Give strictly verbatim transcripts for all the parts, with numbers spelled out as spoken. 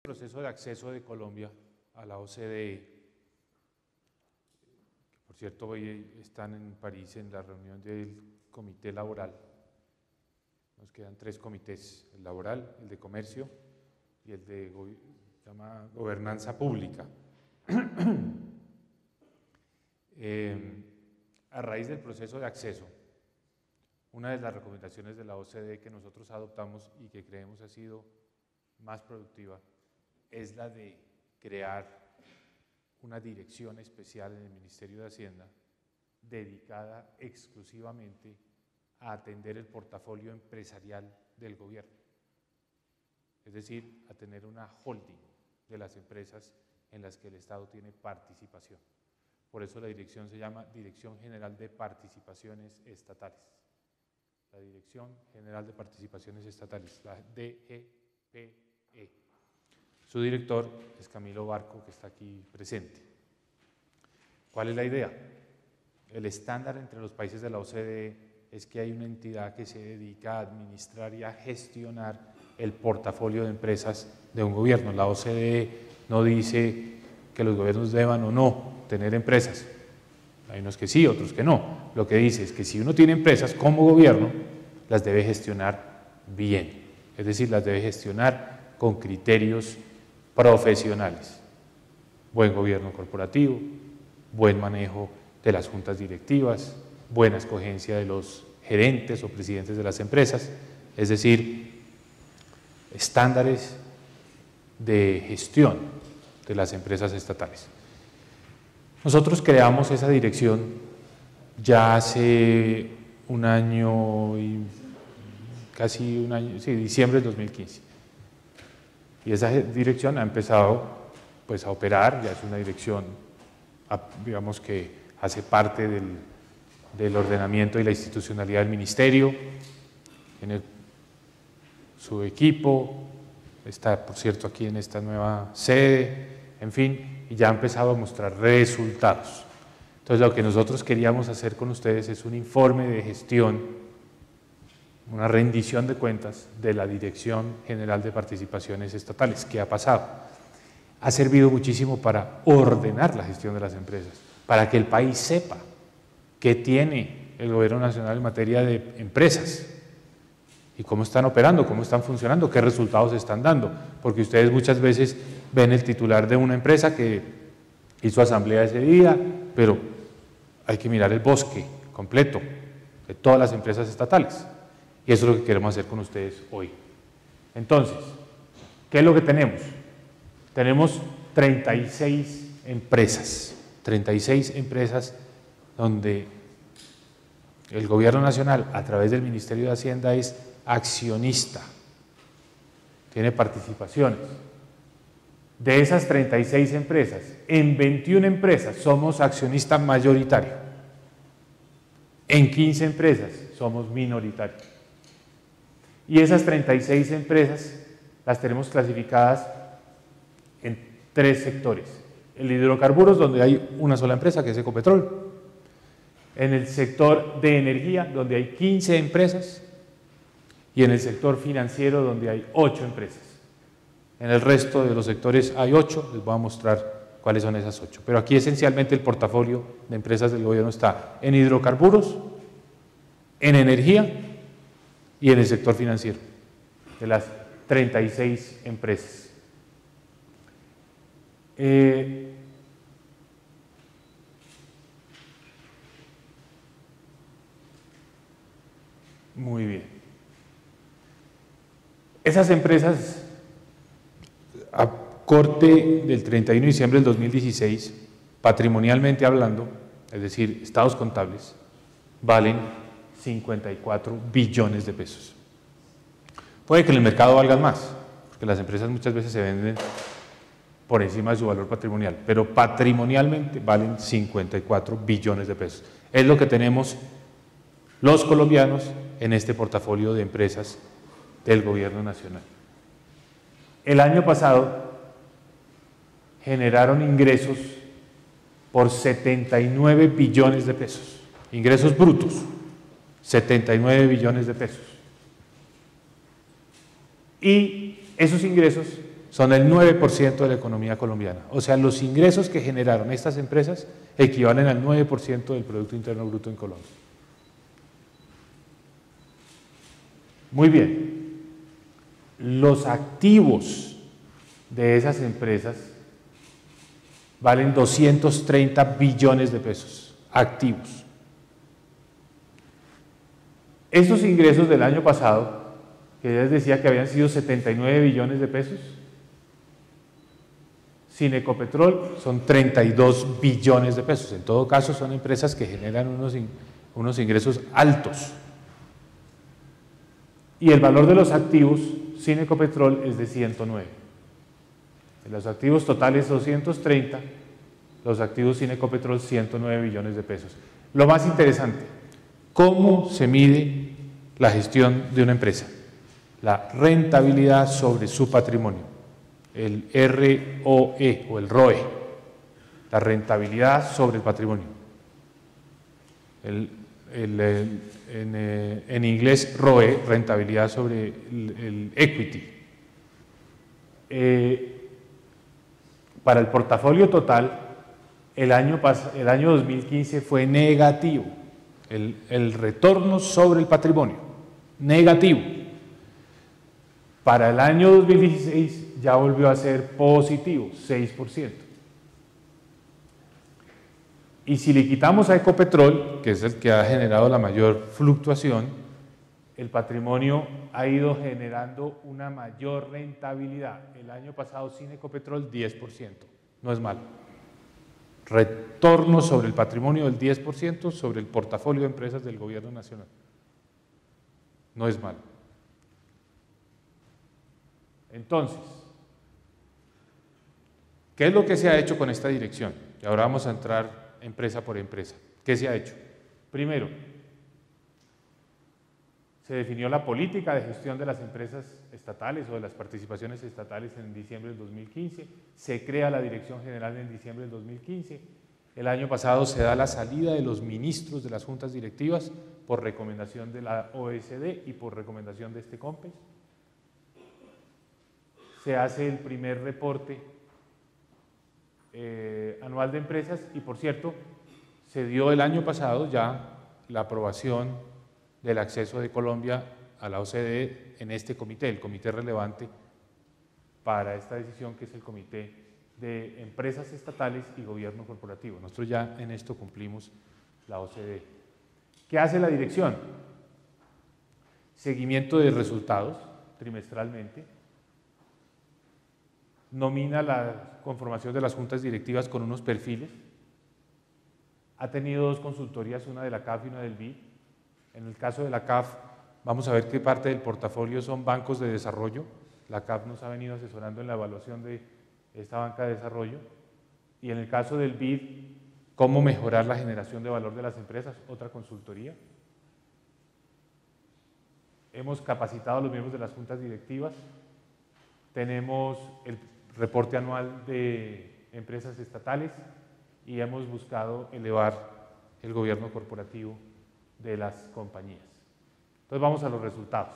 Proceso de acceso de Colombia a la O C D E, que por cierto hoy están en París en la reunión del comité laboral. Nos quedan tres comités, el laboral, el de comercio y el de se llama gobernanza pública. eh, a raíz del proceso de acceso, una de las recomendaciones de la O C D E que nosotros adoptamos y que creemos ha sido más productiva es la de crear una dirección especial en el Ministerio de Hacienda dedicada exclusivamente a atender el portafolio empresarial del gobierno, es decir, a tener una holding de las empresas en las que el Estado tiene participación. Por eso la dirección se llama Dirección General de Participaciones Estatales. La Dirección General de Participaciones Estatales, la D G P E. Su director es Camilo Barco, que está aquí presente. ¿Cuál es la idea? El estándar entre los países de la O C D E es que hay una entidad que se dedica a administrar y a gestionar el portafolio de empresas de un gobierno. La O C D E no dice que los gobiernos deban o no tener empresas. Hay unos que sí, otros que no. Lo que dice es que si uno tiene empresas como gobierno, las debe gestionar bien. Es decir, las debe gestionar con criterios profesionales. Buen gobierno corporativo, buen manejo de las juntas directivas, buena escogencia de los gerentes o presidentes de las empresas, es decir, estándares de gestión de las empresas estatales. Nosotros creamos esa dirección ya hace un año y casi un año, sí, diciembre del dos mil quince. Y esa dirección ha empezado pues, a operar, ya es una dirección, digamos que hace parte del, del ordenamiento y la institucionalidad del ministerio, tiene su equipo, está por cierto aquí en esta nueva sede, en fin, y ya ha empezado a mostrar resultados. Entonces lo que nosotros queríamos hacer con ustedes es un informe de gestión, una rendición de cuentas de la Dirección General de Participaciones Estatales. ¿Qué ha pasado? Ha servido muchísimo para ordenar la gestión de las empresas, para que el país sepa qué tiene el Gobierno Nacional en materia de empresas y cómo están operando, cómo están funcionando, qué resultados están dando, porque ustedes muchas veces ven el titular de una empresa que hizo asamblea ese día, pero hay que mirar el bosque completo de todas las empresas estatales. Y eso es lo que queremos hacer con ustedes hoy. Entonces, ¿qué es lo que tenemos? Tenemos treinta y seis empresas, treinta y seis empresas donde el Gobierno Nacional, a través del Ministerio de Hacienda, es accionista, tiene participaciones. De esas treinta y seis empresas, en veintiuna empresas somos accionista mayoritario, en quince empresas somos minoritarios. Y esas treinta y seis empresas las tenemos clasificadas en tres sectores. El de hidrocarburos, donde hay una sola empresa, que es Ecopetrol. En el sector de energía, donde hay quince empresas. Y en el sector financiero, donde hay ocho empresas. En el resto de los sectores hay ocho, les voy a mostrar cuáles son esas ocho. Pero aquí esencialmente el portafolio de empresas del gobierno está en hidrocarburos, en energía y en el sector financiero, de las treinta y seis empresas. Eh, muy bien. Esas empresas, a corte del treinta y uno de diciembre del dos mil dieciséis, patrimonialmente hablando, es decir, estados contables, valen cincuenta y cuatro billones de pesos. Puede que en el mercado valgan más, porque las empresas muchas veces se venden por encima de su valor patrimonial, pero patrimonialmente valen cincuenta y cuatro billones de pesos. Es lo que tenemos los colombianos en este portafolio de empresas del Gobierno Nacional. El año pasado generaron ingresos por setenta y nueve billones de pesos, ingresos brutos, setenta y nueve billones de pesos. Y esos ingresos son el nueve por ciento de la economía colombiana. O sea, los ingresos que generaron estas empresas equivalen al nueve por ciento del Producto Interno Bruto en Colombia. Muy bien. Los activos de esas empresas valen doscientos treinta billones de pesos, activos. Estos ingresos del año pasado, que ya les decía que habían sido setenta y nueve billones de pesos, sin Ecopetrol son treinta y dos billones de pesos. En todo caso, son empresas que generan unos, unos ingresos altos. Y el valor de los activos sin Ecopetrol es de ciento nueve. Los activos totales doscientos treinta, los activos sin Ecopetrol ciento nueve billones de pesos. Lo más interesante, ¿cómo se mide la gestión de una empresa? La rentabilidad sobre su patrimonio, el R O E o el R O E, la rentabilidad sobre el patrimonio. El, el, el, en, eh, en inglés R O E, rentabilidad sobre el, el equity. Eh, para el portafolio total, el año, el año dos mil quince fue negativo, el, el retorno sobre el patrimonio, negativo. Para el año dos mil dieciséis ya volvió a ser positivo, seis por ciento. Y si le quitamos a Ecopetrol, que es el que ha generado la mayor fluctuación, el patrimonio ha ido generando una mayor rentabilidad. El año pasado sin Ecopetrol, diez por ciento. No es malo. Retorno sobre el patrimonio del diez por ciento sobre el portafolio de empresas del gobierno nacional. No es malo. Entonces, ¿qué es lo que se ha hecho con esta dirección? Y ahora vamos a entrar empresa por empresa. ¿Qué se ha hecho? Primero, se definió la política de gestión de las empresas estatales o de las participaciones estatales en diciembre del dos mil quince, se crea la Dirección General en diciembre del dos mil quince, el año pasado se da la salida de los ministros de las juntas directivas por recomendación de la O E C D y por recomendación de este COMPES, se hace el primer reporte eh, anual de empresas y, por cierto, se dio el año pasado ya la aprobación del acceso de Colombia a la O C D en este comité, el comité relevante para esta decisión, que es el Comité de Empresas Estatales y Gobierno Corporativo. Nosotros ya en esto cumplimos la O C D. ¿Qué hace la dirección? Seguimiento de resultados trimestralmente, nomina la conformación de las juntas directivas con unos perfiles, ha tenido dos consultorías, una de la C A F y una del B I D. En el caso de la C A F, vamos a ver qué parte del portafolio son bancos de desarrollo. La C A F nos ha venido asesorando en la evaluación de esta banca de desarrollo. Y en el caso del B I D, cómo mejorar la generación de valor de las empresas, otra consultoría. Hemos capacitado a los miembros de las juntas directivas. Tenemos el reporte anual de empresas estatales y hemos buscado elevar el gobierno corporativo de las compañías. Entonces vamos a los resultados.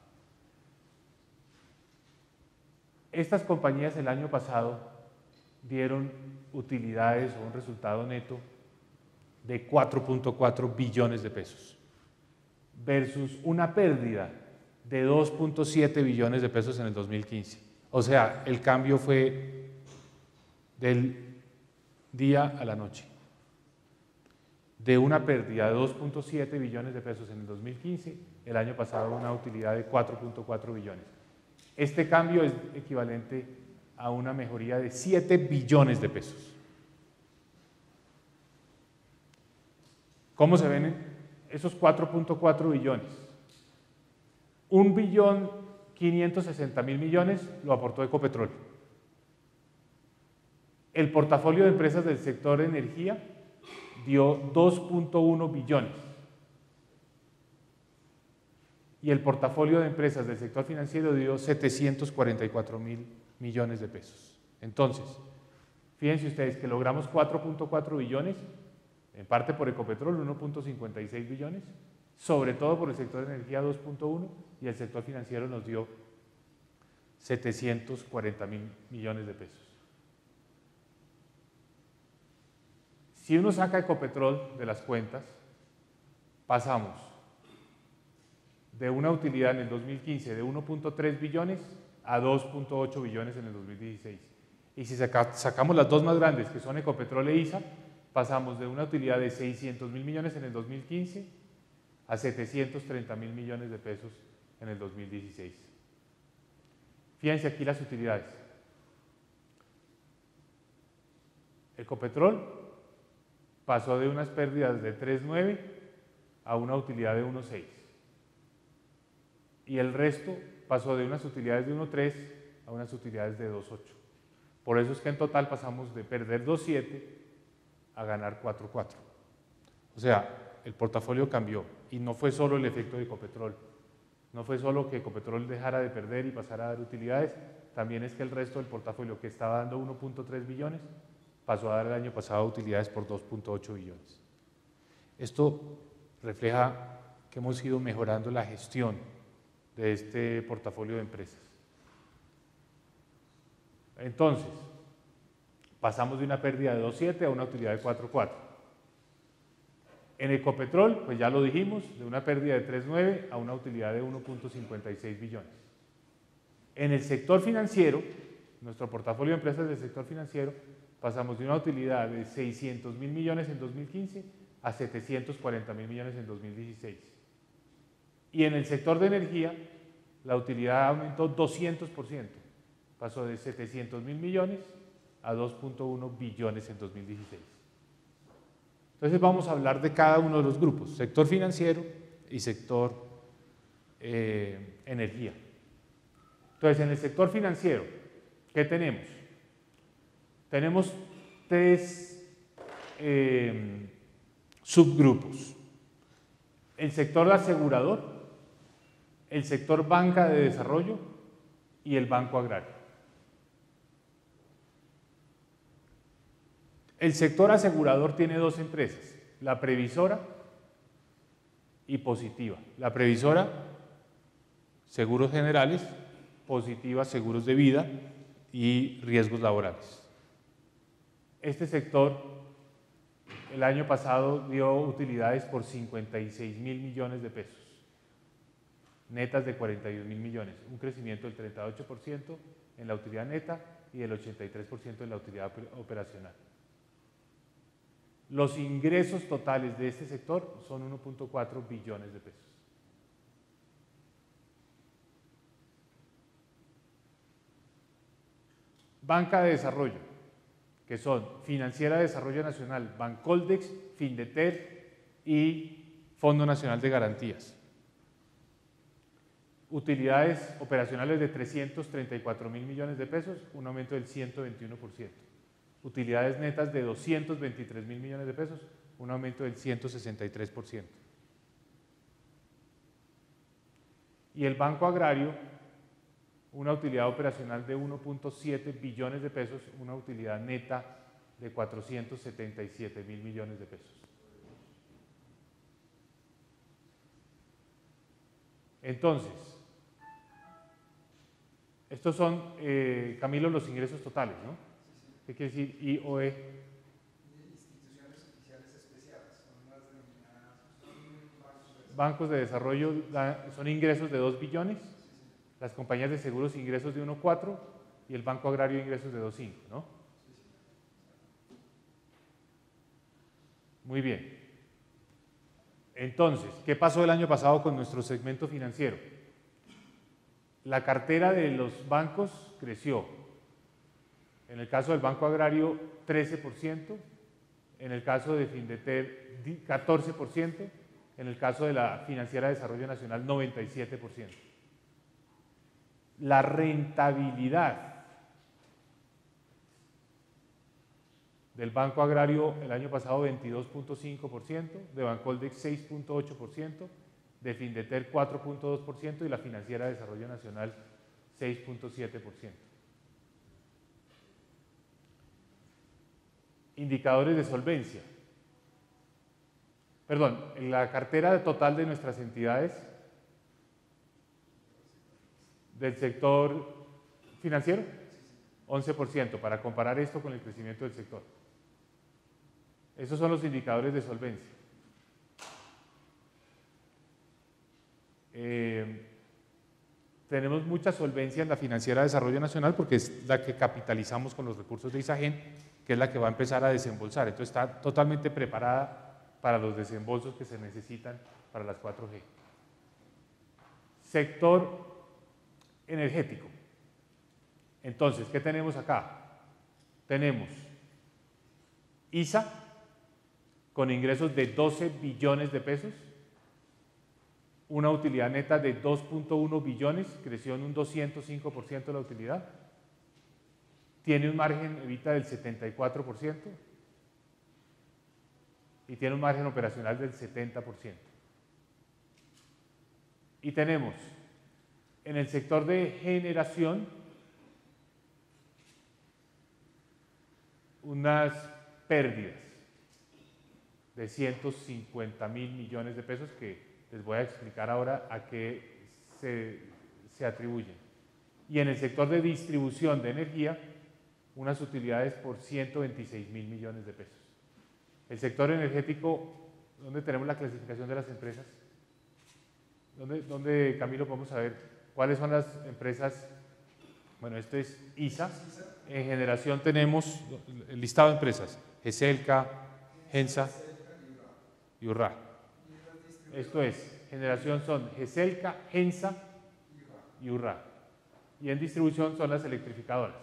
Estas compañías el año pasado dieron utilidades o un resultado neto de cuatro punto cuatro billones de pesos versus una pérdida de dos punto siete billones de pesos en el dos mil quince. O sea, el cambio fue del día a la noche. De una pérdida de dos punto siete billones de pesos en el dos mil quince, el año pasado una utilidad de cuatro punto cuatro billones. Este cambio es equivalente a una mejoría de siete billones de pesos. ¿Cómo se ven esos cuatro punto cuatro billones? Un billón quinientos sesenta mil millones lo aportó Ecopetrol. El portafolio de empresas del sector de energía dio dos punto uno billones. Y el portafolio de empresas del sector financiero dio setecientos cuarenta y cuatro mil millones de pesos. Entonces, fíjense ustedes que logramos cuatro punto cuatro billones, en parte por Ecopetrol, uno punto cincuenta y seis billones, sobre todo por el sector de energía dos punto uno, y el sector financiero nos dio setecientos cuarenta mil millones de pesos. Si uno saca Ecopetrol de las cuentas, pasamos de una utilidad en el dos mil quince de uno punto tres billones a dos punto ocho billones en el dos mil dieciséis. Y si saca, sacamos las dos más grandes, que son Ecopetrol e I S A, pasamos de una utilidad de seiscientos mil millones en el dos mil quince a setecientos treinta mil millones de pesos en el dos mil dieciséis. Fíjense aquí las utilidades. Ecopetrol pasó de unas pérdidas de tres punto nueve a una utilidad de uno punto seis. Y el resto pasó de unas utilidades de uno punto tres a unas utilidades de dos punto ocho. Por eso es que en total pasamos de perder dos punto siete a ganar cuatro punto cuatro. O sea, el portafolio cambió y no fue solo el efecto de Ecopetrol. No fue solo que Ecopetrol dejara de perder y pasara a dar utilidades, también es que el resto del portafolio que estaba dando uno punto tres billones pasó a dar el año pasado utilidades por dos punto ocho billones. Esto refleja que hemos ido mejorando la gestión de este portafolio de empresas. Entonces, pasamos de una pérdida de dos punto siete a una utilidad de cuatro punto cuatro. En Ecopetrol, pues ya lo dijimos, de una pérdida de tres punto nueve a una utilidad de uno punto cincuenta y seis billones. En el sector financiero, nuestro portafolio de empresas del sector financiero, pasamos de una utilidad de seiscientos mil millones en dos mil quince a setecientos cuarenta mil millones en dos mil dieciséis. Y en el sector de energía, la utilidad aumentó doscientos por ciento, pasó de setecientos mil millones a dos punto uno billones en dos mil dieciséis. Entonces vamos a hablar de cada uno de los grupos, sector financiero y sector eh, energía. Entonces, en el sector financiero, ¿qué tenemos? Tenemos tres eh, subgrupos. El sector asegurador, el sector banca de desarrollo y el banco agrario. El sector asegurador tiene dos empresas, la Previsora y Positiva. La Previsora, seguros generales, Positiva, seguros de vida y riesgos laborales. Este sector el año pasado dio utilidades por cincuenta y seis mil millones de pesos, netas de cuarenta y un mil millones, un crecimiento del treinta y ocho por ciento en la utilidad neta y del ochenta y tres por ciento en la utilidad operacional. Los ingresos totales de este sector son uno punto cuatro billones de pesos. Banca de desarrollo, que son Financiera de Desarrollo Nacional, Bancoldex, Findeter y Fondo Nacional de Garantías. Utilidades operacionales de trescientos treinta y cuatro mil millones de pesos, un aumento del ciento veintiuno por ciento. Utilidades netas de doscientos veintitrés mil millones de pesos, un aumento del ciento sesenta y tres por ciento. Y el Banco Agrario, una utilidad operacional de uno punto siete billones de pesos, una utilidad neta de cuatrocientos setenta y siete mil millones de pesos. Entonces, estos son, eh, Camilo, los ingresos totales, ¿no? ¿Qué quiere decir I O E? Instituciones oficiales especiales, son las denominadas, son bancos de desarrollo. Bancos de desarrollo son ingresos de dos billones, sí, sí. Las compañías de seguros ingresos de uno punto cuatro y el Banco Agrario ingresos de dos punto cinco, ¿no? Sí, sí. Muy bien. Entonces, ¿qué pasó el año pasado con nuestro segmento financiero? La cartera de los bancos creció. En el caso del Banco Agrario, trece por ciento, en el caso de Findeter, catorce por ciento, en el caso de la Financiera de Desarrollo Nacional, noventa y siete por ciento. La rentabilidad del Banco Agrario el año pasado, veintidós punto cinco por ciento, de Bancoldex, seis punto ocho por ciento, de Findeter, cuatro punto dos por ciento y la Financiera de Desarrollo Nacional, seis punto siete por ciento. Indicadores de solvencia. Perdón, en la cartera total de nuestras entidades del sector financiero? once por ciento, para comparar esto con el crecimiento del sector. Esos son los indicadores de solvencia. Eh, tenemos mucha solvencia en la Financiera de Desarrollo Nacional porque es la que capitalizamos con los recursos de ISAGEN, que es la que va a empezar a desembolsar. Entonces está totalmente preparada para los desembolsos que se necesitan para las cuatro G. Sector energético. Entonces, ¿qué tenemos acá? Tenemos I S A con ingresos de doce billones de pesos, una utilidad neta de dos punto uno billones, creció en un doscientos cinco por ciento la utilidad, tiene un margen EBITDA del setenta y cuatro por ciento y tiene un margen operacional del setenta por ciento. Y tenemos en el sector de generación unas pérdidas de ciento cincuenta mil millones de pesos que les voy a explicar ahora a qué se, se atribuyen. Y en el sector de distribución de energía, unas utilidades por ciento veintiséis mil millones de pesos. El sector energético, ¿dónde tenemos la clasificación de las empresas? ¿Dónde, dónde Camilo, podemos saber cuáles son las empresas? Bueno, esto es I S A. En generación tenemos el listado de empresas: GESELCA, GENSA y URRA. Esto es, generación son GESELCA, GENSA y URRA. Y en distribución son las electrificadoras.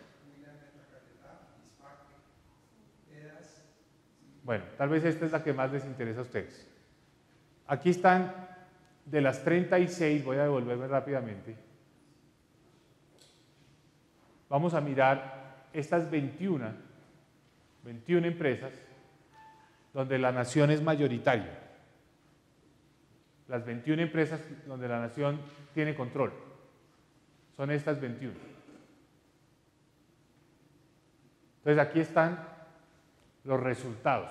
Bueno, tal vez esta es la que más les interesa a ustedes. Aquí están, de las treinta y seis, voy a devolverme rápidamente. Vamos a mirar estas veintiuna, veintiuna empresas donde la nación es mayoritaria. Las veintiuna empresas donde la nación tiene control. Son estas veintiuna. Entonces aquí están los resultados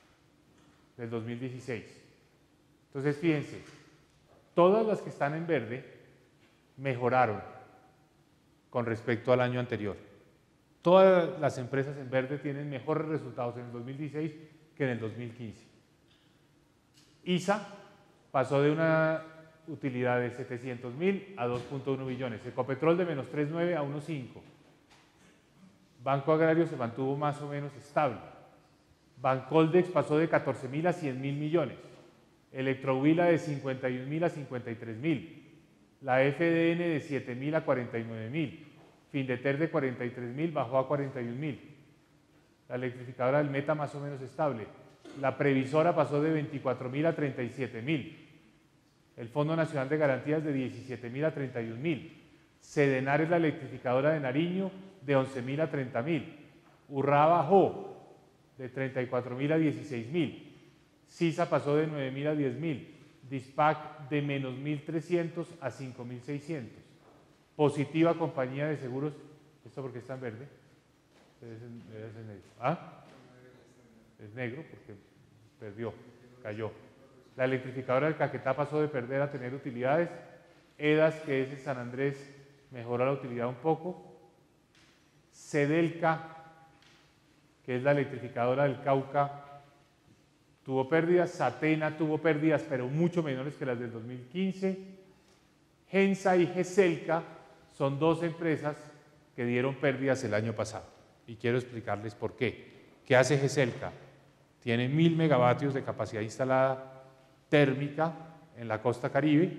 del dos mil dieciséis. Entonces fíjense, todas las que están en verde mejoraron con respecto al año anterior. Todas las empresas en verde tienen mejores resultados en el dos mil dieciséis que en el dos mil quince. I S A pasó de una utilidad de setecientos mil a dos punto uno billones. Ecopetrol de menos tres punto nueve a uno punto cinco. Banco Agrario se mantuvo más o menos estable. Bancoldex pasó de catorce mil a cien mil millones. Electrohuila de cincuenta y un mil a cincuenta y tres mil. La F D N de siete mil a cuarenta y nueve mil. Findeter de cuarenta y tres mil bajó a cuarenta y un mil. La electrificadora del Meta más o menos estable. La Previsora pasó de veinticuatro mil a treinta y siete mil. El Fondo Nacional de Garantías de diecisiete mil a treinta y un mil. Sedenares, la electrificadora de Nariño, de once mil a treinta mil. Urrá bajó de treinta y cuatro mil a dieciséis mil. CISA pasó de nueve mil a diez mil. Dispac de menos mil trescientos a cinco mil seiscientos. Positiva Compañía de Seguros, ¿esto porque está en verde? Es, es negro. ¿Ah? Es negro porque perdió, cayó. La electrificadora del Caquetá pasó de perder a tener utilidades. EDAS, que es en San Andrés, mejoró la utilidad un poco. Sedelca, que es la electrificadora del Cauca, tuvo pérdidas. Satena tuvo pérdidas, pero mucho menores que las del dos mil quince. GENSA y GESELCA son dos empresas que dieron pérdidas el año pasado. Y quiero explicarles por qué. ¿Qué hace GESELCA? Tiene mil megavatios de capacidad instalada térmica en la costa Caribe,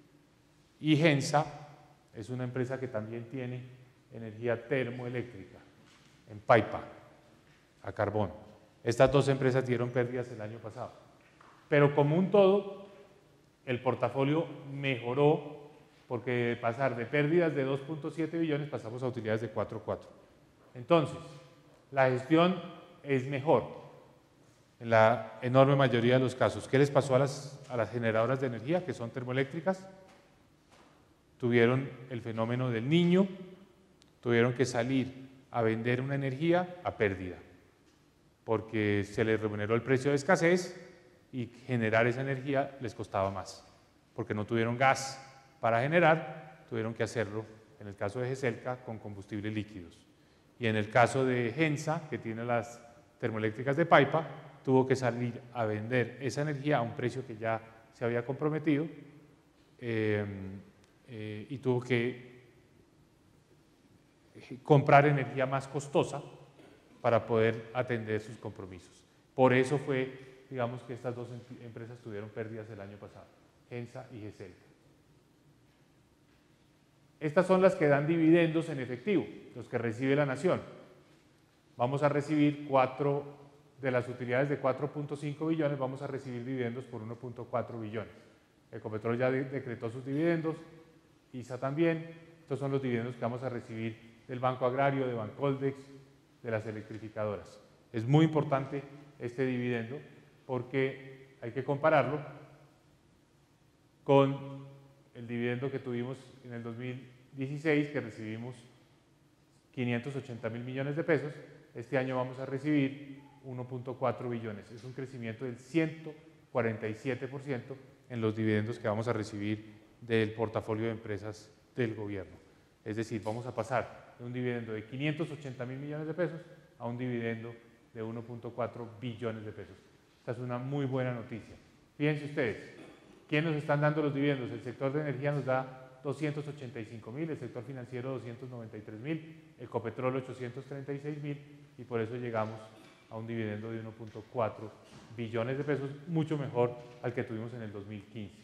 y GENSA es una empresa que también tiene energía termoeléctrica en Paipa, a carbón. Estas dos empresas dieron pérdidas el año pasado. Pero como un todo, el portafolio mejoró porque de pasar de pérdidas de dos punto siete billones pasamos a utilidades de cuatro punto cuatro. Entonces, la gestión es mejor en la enorme mayoría de los casos. ¿Qué les pasó a las, a las generadoras de energía, que son termoeléctricas? Tuvieron el fenómeno del Niño, tuvieron que salir a vender una energía a pérdida, porque se les remuneró el precio de escasez y generar esa energía les costaba más, porque no tuvieron gas para generar, tuvieron que hacerlo en el caso de GESELCA, con combustibles líquidos. Y en el caso de GENSA, que tiene las termoeléctricas de Paipa, tuvo que salir a vender esa energía a un precio que ya se había comprometido eh, eh, y tuvo que comprar energía más costosa para poder atender sus compromisos. Por eso fue, digamos, que estas dos empresas tuvieron pérdidas el año pasado, GENSA y GESELCA. Estas son las que dan dividendos en efectivo, los que recibe la nación. Vamos a recibir cuatro, de las utilidades de cuatro punto cinco billones, vamos a recibir dividendos por uno punto cuatro billones. Ecopetrol ya de, decretó sus dividendos, I S A también. Estos son los dividendos que vamos a recibir del Banco Agrario, de Bancoldex, de las electrificadoras. Es muy importante este dividendo porque hay que compararlo con el dividendo que tuvimos en el dos mil dieciséis, que recibimos quinientos ochenta mil millones de pesos. Este año vamos a recibir uno punto cuatro billones. Es un crecimiento del ciento cuarenta y siete por ciento en los dividendos que vamos a recibir del portafolio de empresas del gobierno. Es decir, vamos a pasar de un dividendo de quinientos ochenta mil millones de pesos a un dividendo de uno punto cuatro billones de pesos. Esta es una muy buena noticia. Fíjense ustedes, ¿quién nos están dando los dividendos? El sector de energía nos da doscientos ochenta y cinco mil, el sector financiero doscientos noventa y tres mil, Ecopetrol ochocientos treinta y seis mil, y por eso llegamos a un dividendo de uno punto cuatro billones de pesos, mucho mejor al que tuvimos en el dos mil quince.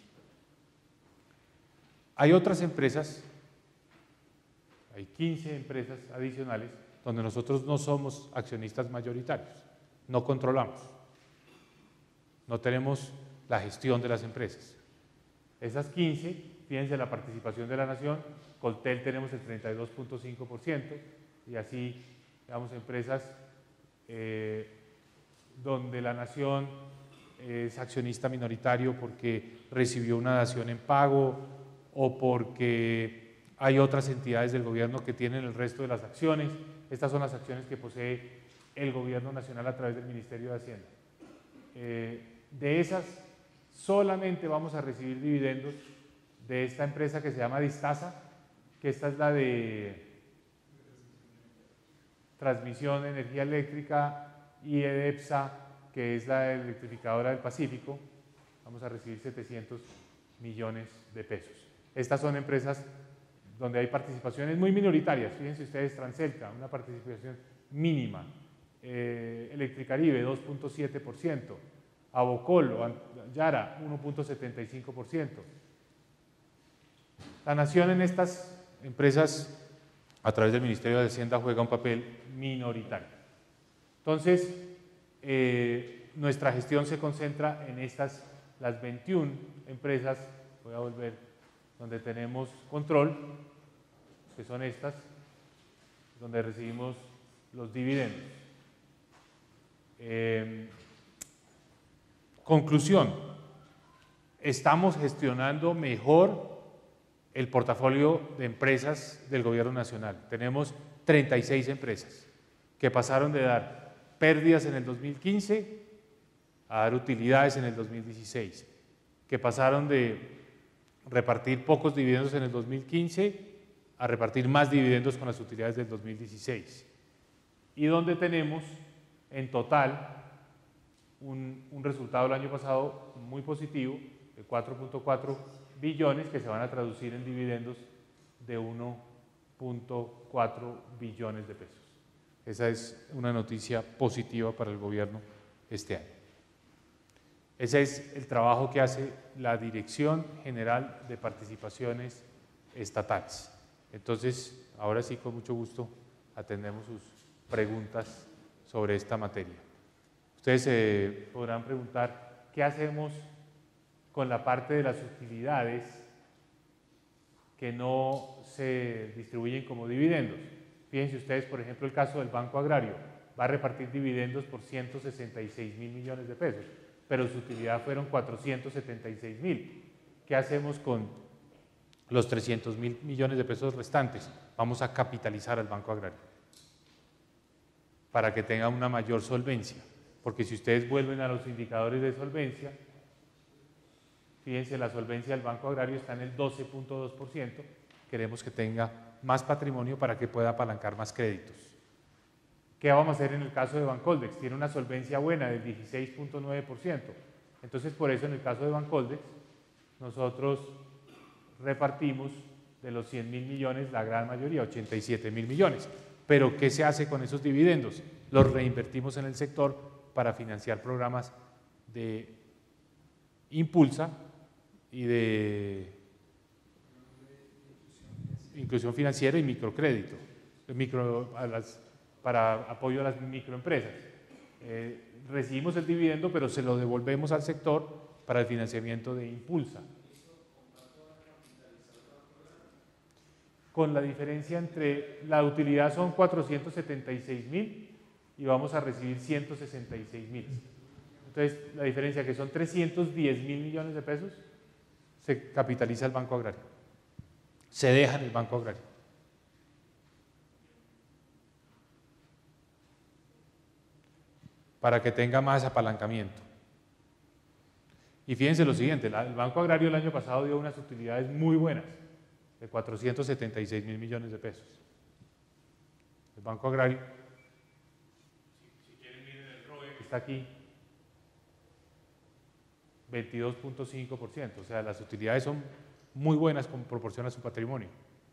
Hay otras empresas, hay quince empresas adicionales donde nosotros no somos accionistas mayoritarios, no controlamos, no tenemos la gestión de las empresas. Esas quince, fíjense la participación de la nación, Coltel tenemos el treinta y dos punto cinco por ciento y así, digamos, empresas eh, donde la nación es accionista minoritario porque recibió una dación en pago o porque hay otras entidades del gobierno que tienen el resto de las acciones. Estas son las acciones que posee el gobierno nacional a través del Ministerio de Hacienda. Eh, de esas, solamente vamos a recibir dividendos de esta empresa que se llama Distasa, que esta es la de transmisión de energía eléctrica, y EDEPSA, que es la electrificadora del Pacífico. Vamos a recibir setecientos millones de pesos. Estas son empresas donde hay participaciones muy minoritarias. Fíjense ustedes, Transelca, una participación mínima. Eh, Electricaribe, dos punto siete por ciento. Abocol o Yara, uno punto setenta y cinco por ciento. La nación en estas empresas, a través del Ministerio de Hacienda, juega un papel minoritario. Entonces, eh, nuestra gestión se concentra en estas, las veintiuna empresas, voy a volver, donde tenemos control, que son estas, donde recibimos los dividendos. Eh, conclusión, estamos gestionando mejor el portafolio de empresas del gobierno nacional. Tenemos treinta y seis empresas que pasaron de dar pérdidas en el dos mil quince a dar utilidades en el dos mil dieciséis, que pasaron de repartir pocos dividendos en el dos mil quince a repartir más dividendos con las utilidades del dos mil dieciséis, y donde tenemos en total un, un resultado el año pasado muy positivo de cuatro punto cuatro billones que se van a traducir en dividendos de uno punto cuatro billones de pesos. Esa es una noticia positiva para el gobierno este año. Ese es el trabajo que hace la Dirección General de Participaciones Estatales. Entonces, ahora sí, con mucho gusto, atendemos sus preguntas sobre esta materia. Ustedes se eh, podrán preguntar, ¿qué hacemos con la parte de las utilidades que no se distribuyen como dividendos? Fíjense ustedes, por ejemplo, el caso del Banco Agrario, va a repartir dividendos por ciento sesenta y seis mil millones de pesos, pero su utilidad fueron cuatrocientos setenta y seis mil. ¿Qué hacemos con los trescientos mil millones de pesos restantes? Vamos a capitalizar al Banco Agrario para que tenga una mayor solvencia, porque si ustedes vuelven a los indicadores de solvencia, fíjense, la solvencia del Banco Agrario está en el doce punto dos por ciento, queremos que tenga más patrimonio para que pueda apalancar más créditos. ¿Qué vamos a hacer en el caso de Bancoldex? Tiene una solvencia buena del dieciséis punto nueve por ciento. Entonces, por eso en el caso de Bancoldex, nosotros repartimos de los cien mil millones la gran mayoría, ochenta y siete mil millones. Pero ¿qué se hace con esos dividendos? Los reinvertimos en el sector para financiar programas de Impulsa y de inclusión financiera y microcrédito, micro, a las, para apoyo a las microempresas. Eh, recibimos el dividendo, pero se lo devolvemos al sector para el financiamiento de Impulsa. Con la diferencia entre la utilidad son cuatrocientos setenta y seis mil y vamos a recibir ciento sesenta y seis mil. Entonces, la diferencia que son trescientos diez mil millones de pesos, se capitaliza el Banco Agrario. Se deja en el Banco Agrario. Para que tenga más apalancamiento. Y fíjense lo siguiente, el Banco Agrario el año pasado dio unas utilidades muy buenas, de cuatrocientos setenta y seis mil millones de pesos. El Banco Agrario, si, si quieren miren el R O E que está aquí, veintidós punto cinco por ciento, o sea, las utilidades son muy buenas con proporción a su patrimonio.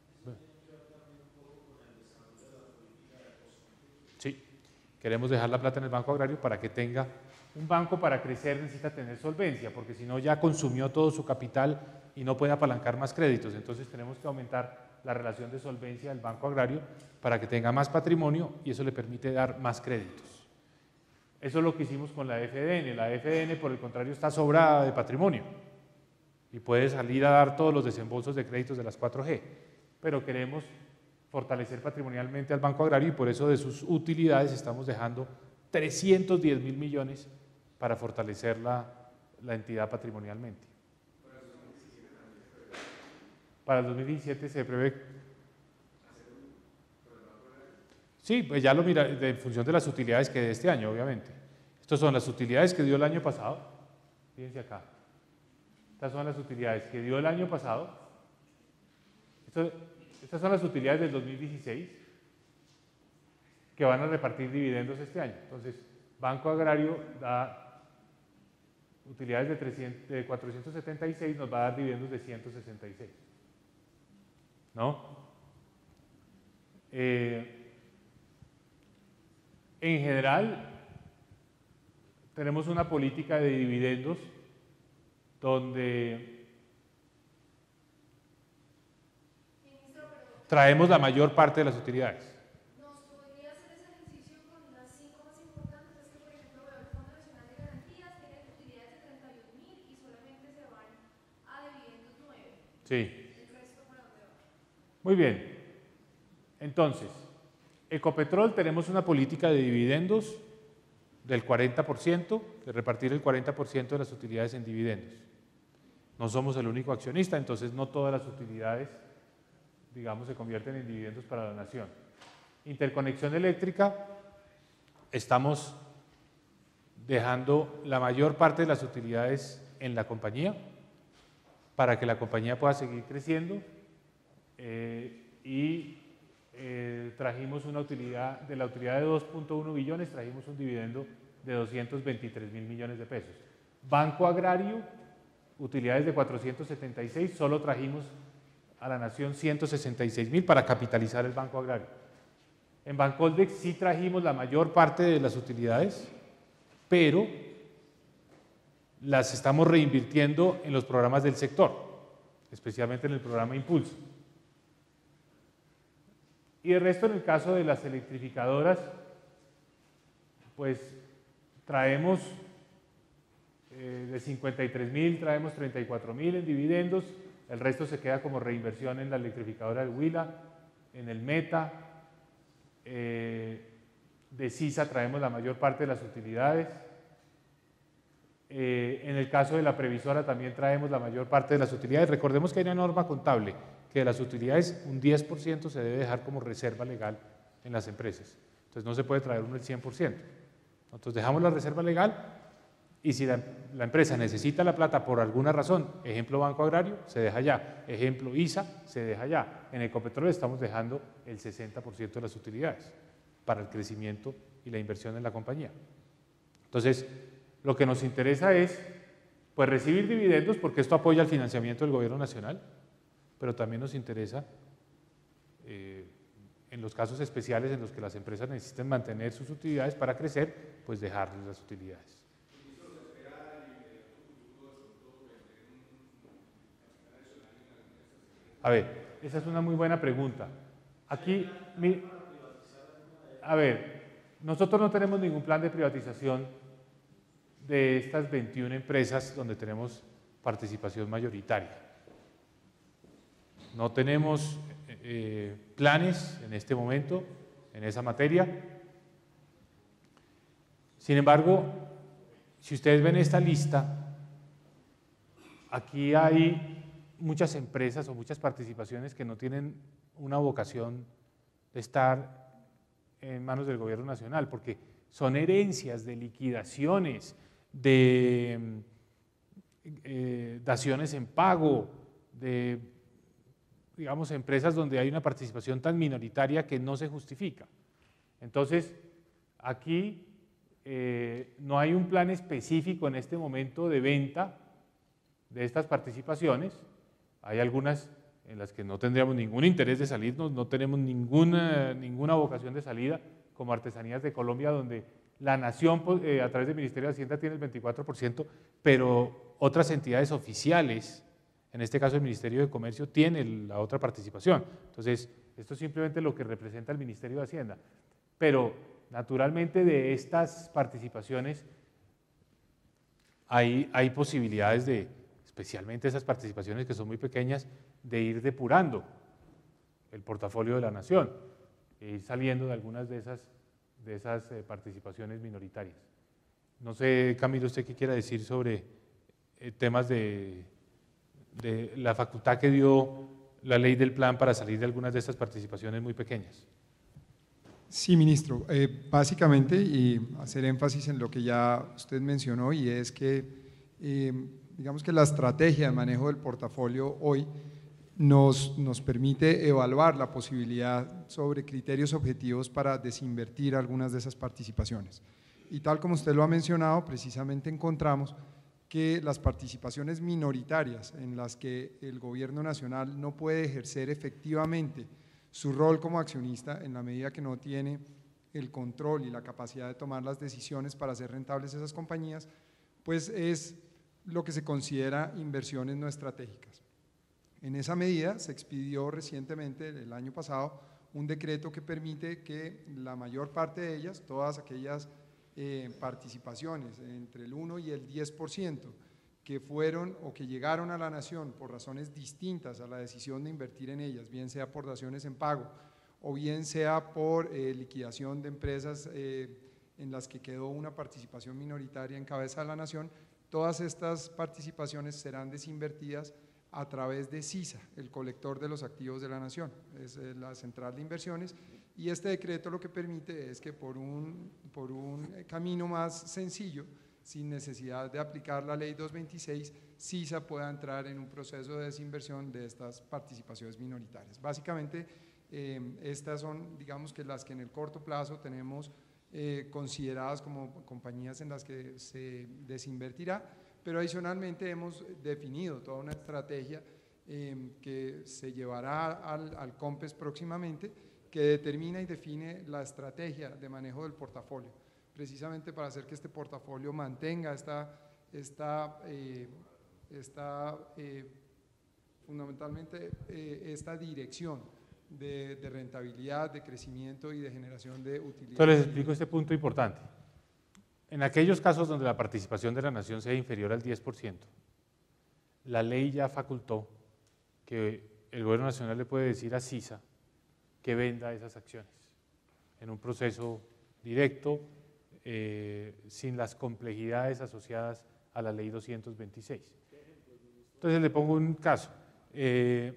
Sí, queremos dejar la plata en el Banco Agrario para que tenga, un banco para crecer necesita tener solvencia, porque si no ya consumió todo su capital y no puede apalancar más créditos, entonces tenemos que aumentar la relación de solvencia del Banco Agrario para que tenga más patrimonio y eso le permite dar más créditos. Eso es lo que hicimos con la F D N. La F D N, por el contrario, está sobrada de patrimonio y puede salir a dar todos los desembolsos de créditos de las cuatro G, pero queremos fortalecer patrimonialmente al Banco Agrario y por eso de sus utilidades estamos dejando trescientos diez mil millones para fortalecer la, la entidad patrimonialmente. Para el dos mil diecisiete se prevé. Sí, pues ya lo mira en función de las utilidades que de este año, obviamente. Estas son las utilidades que dio el año pasado. Fíjense acá. Estas son las utilidades que dio el año pasado. Esto, estas son las utilidades del dos mil dieciséis que van a repartir dividendos este año. Entonces, Banco Agrario da utilidades de, trescientos, de cuatrocientos setenta y seis, nos va a dar dividendos de ciento sesenta y seis. ¿No? Eh, en general, tenemos una política de dividendos donde traemos la mayor parte de las utilidades. ¿Nos podría hacer ese ejercicio con las cinco más importantes? Es que, por ejemplo, veo el Fondo Nacional de Garantías, tiene utilidades de treinta y un mil y solamente se van a dividendos nueve. Sí. ¿El resto para dónde va? Muy bien. Entonces, Ecopetrol tenemos una política de dividendos del cuarenta por ciento, de repartir el cuarenta por ciento de las utilidades en dividendos. No somos el único accionista, entonces no todas las utilidades, digamos, se convierten en dividendos para la nación. Interconexión eléctrica, estamos dejando la mayor parte de las utilidades en la compañía para que la compañía pueda seguir creciendo eh, y eh, trajimos una utilidad, de la utilidad de dos punto uno billones, trajimos un dividendo de doscientos veintitrés mil millones de pesos. Banco Agrario, utilidades de cuatrocientos setenta y seis, solo trajimos a la nación ciento sesenta y seis mil para capitalizar el Banco Agrario. En Bancoldex sí trajimos la mayor parte de las utilidades, pero las estamos reinvirtiendo en los programas del sector, especialmente en el programa Impulso. Y el resto, en el caso de las electrificadoras, pues traemos eh, de cincuenta y tres mil, traemos treinta y cuatro mil en dividendos, el resto se queda como reinversión en la electrificadora del Huila, en el Meta, eh, de CISA traemos la mayor parte de las utilidades, eh, en el caso de la previsora también traemos la mayor parte de las utilidades. Recordemos que hay una norma contable que de las utilidades un diez por ciento se debe dejar como reserva legal en las empresas, entonces no se puede traer uno el cien por ciento. Nosotros dejamos la reserva legal Y si la, la empresa necesita la plata por alguna razón, ejemplo Banco Agrario, se deja allá, ejemplo I S A, se deja allá. En Ecopetrol estamos dejando el sesenta por ciento de las utilidades para el crecimiento y la inversión en la compañía. Entonces, lo que nos interesa es pues, recibir dividendos porque esto apoya el financiamiento del gobierno nacional, pero también nos interesa eh, en los casos especiales en los que las empresas necesiten mantener sus utilidades para crecer, pues dejarles las utilidades. A ver, esa es una muy buena pregunta. Aquí, mi, a ver, nosotros no tenemos ningún plan de privatización de estas veintiuna empresas donde tenemos participación mayoritaria. No tenemos eh, planes en este momento en esa materia. Sin embargo, si ustedes ven esta lista, aquí hay muchas empresas o muchas participaciones que no tienen una vocación de estar en manos del gobierno nacional, porque son herencias de liquidaciones, de eh, daciones en pago, de, digamos, empresas donde hay una participación tan minoritaria que no se justifica. Entonces, aquí eh, no hay un plan específico en este momento de venta de estas participaciones. Hay algunas en las que no tendríamos ningún interés de salirnos, no tenemos ninguna, ninguna vocación de salida, como Artesanías de Colombia, donde la nación eh, a través del Ministerio de Hacienda tiene el veinticuatro por ciento, pero otras entidades oficiales, en este caso el Ministerio de Comercio, tiene la otra participación. Entonces, esto es simplemente lo que representa el Ministerio de Hacienda. Pero, naturalmente, de estas participaciones hay, hay posibilidades de, especialmente esas participaciones que son muy pequeñas, de ir depurando el portafolio de la nación e ir saliendo de algunas de esas, de esas eh, participaciones minoritarias. No sé, Camilo, ¿usted qué quiera decir sobre eh, temas de, de la facultad que dio la ley del plan para salir de algunas de estas participaciones muy pequeñas? Sí, ministro. Eh, básicamente, y hacer énfasis en lo que ya usted mencionó, y es que eh, digamos que la estrategia de manejo del portafolio hoy nos, nos permite evaluar la posibilidad sobre criterios objetivos para desinvertir algunas de esas participaciones. Y tal como usted lo ha mencionado, precisamente encontramos que las participaciones minoritarias en las que el gobierno nacional no puede ejercer efectivamente su rol como accionista en la medida que no tiene el control y la capacidad de tomar las decisiones para hacer rentables esas compañías, pues es lo que se considera inversiones no estratégicas. En esa medida se expidió recientemente, el año pasado, un decreto que permite que la mayor parte de ellas, todas aquellas eh, participaciones entre el uno y el diez por ciento que fueron o que llegaron a la nación por razones distintas a la decisión de invertir en ellas, bien sea por daciones en pago o bien sea por eh, liquidación de empresas eh, en las que quedó una participación minoritaria en cabeza de la nación, todas estas participaciones serán desinvertidas a través de CISA, el colector de los activos de la nación, es la central de inversiones, y este decreto lo que permite es que por un, por un camino más sencillo, sin necesidad de aplicar la ley doscientos veintiséis, CISA pueda entrar en un proceso de desinversión de estas participaciones minoritarias. Básicamente, eh, estas son, digamos que las que en el corto plazo tenemos eh, consideradas como compañías en las que se desinvertirá, pero adicionalmente hemos definido toda una estrategia eh, que se llevará al, al COMPES próximamente, que determina y define la estrategia de manejo del portafolio, precisamente para hacer que este portafolio mantenga esta, esta, eh, esta eh, fundamentalmente eh, esta dirección de, de rentabilidad, de crecimiento y de generación de utilidad. Entonces les explico este punto importante. En aquellos casos donde la participación de la nación sea inferior al diez por ciento, la ley ya facultó que el gobierno nacional le puede decir a CISA que venda esas acciones en un proceso directo, eh, sin las complejidades asociadas a la ley doscientos veintiséis. Entonces le pongo un caso. Eh,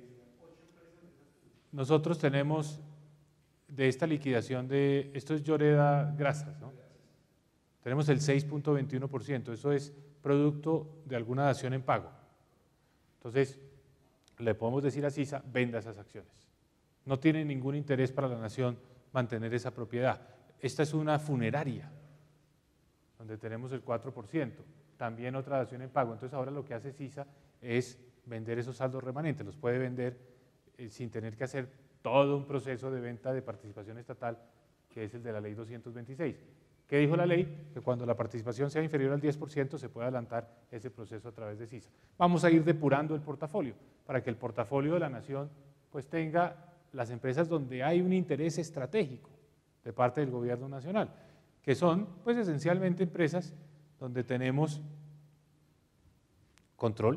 nosotros tenemos de esta liquidación de, esto es Lloreda Grasas, ¿no? tenemos el seis punto veintiuno por ciento, eso es producto de alguna dación en pago. Entonces, le podemos decir a Sisa, venda esas acciones. No tiene ningún interés para la nación mantener esa propiedad. Esta es una funeraria, donde tenemos el cuatro por ciento, también otra dación en pago. Entonces ahora lo que hace Sisa es vender esos saldos remanentes, los puede vender eh, sin tener que hacer todo un proceso de venta de participación estatal, que es el de la ley doscientos veintiséis. ¿Qué dijo la ley? Que cuando la participación sea inferior al diez por ciento se puede adelantar ese proceso a través de Sisa. Vamos a ir depurando el portafolio, para que el portafolio de la nación pues tenga las empresas donde hay un interés estratégico de parte del gobierno nacional, que son pues esencialmente empresas donde tenemos control,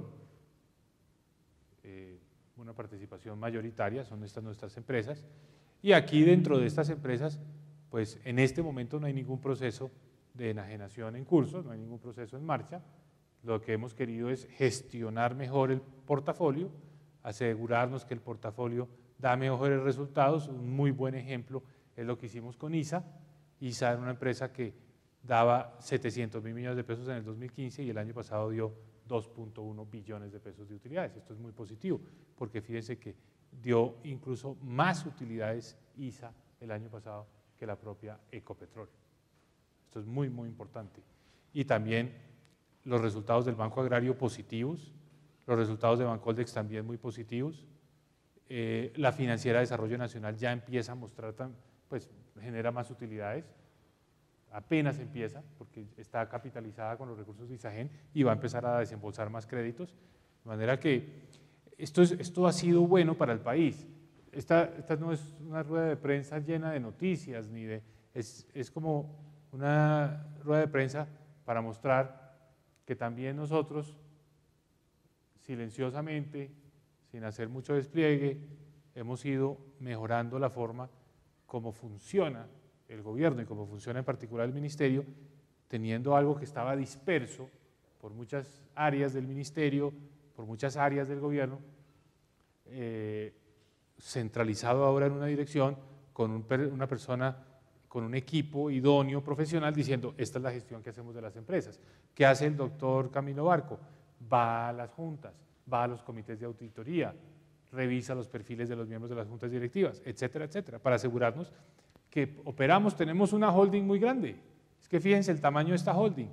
eh, una participación mayoritaria, son estas nuestras empresas, y aquí dentro de estas empresas, pues en este momento no hay ningún proceso de enajenación en curso, no hay ningún proceso en marcha. Lo que hemos querido es gestionar mejor el portafolio, asegurarnos que el portafolio da mejores resultados. Un muy buen ejemplo es lo que hicimos con ISA. ISA era una empresa que daba setecientos mil millones de pesos en el dos mil quince y el año pasado dio dos punto uno billones de pesos de utilidades. Esto es muy positivo, porque fíjense que dio incluso más utilidades ISA el año pasado que la propia Ecopetrol. Esto es muy, muy importante. Y también los resultados del Banco Agrario positivos, los resultados de Bancoldex también muy positivos. Eh, la Financiera de Desarrollo Nacional ya empieza a mostrar, pues genera más utilidades, apenas empieza, porque está capitalizada con los recursos de ISAGEN y va a empezar a desembolsar más créditos, de manera que esto, es, esto ha sido bueno para el país. Esta, esta no es una rueda de prensa llena de noticias, ni de, es, es como una rueda de prensa para mostrar que también nosotros, silenciosamente, sin hacer mucho despliegue, hemos ido mejorando la forma como funciona el gobierno y cómo funciona en particular el ministerio, teniendo algo que estaba disperso por muchas áreas del ministerio, por muchas áreas del gobierno, eh, centralizado ahora en una dirección con un, una persona, con un equipo idóneo, profesional, diciendo esta es la gestión que hacemos de las empresas. ¿Qué hace el doctor Camilo Barco? Va a las juntas, va a los comités de auditoría, revisa los perfiles de los miembros de las juntas directivas, etcétera, etcétera, para asegurarnos que operamos. Tenemos una holding muy grande. Es que fíjense el tamaño de esta holding.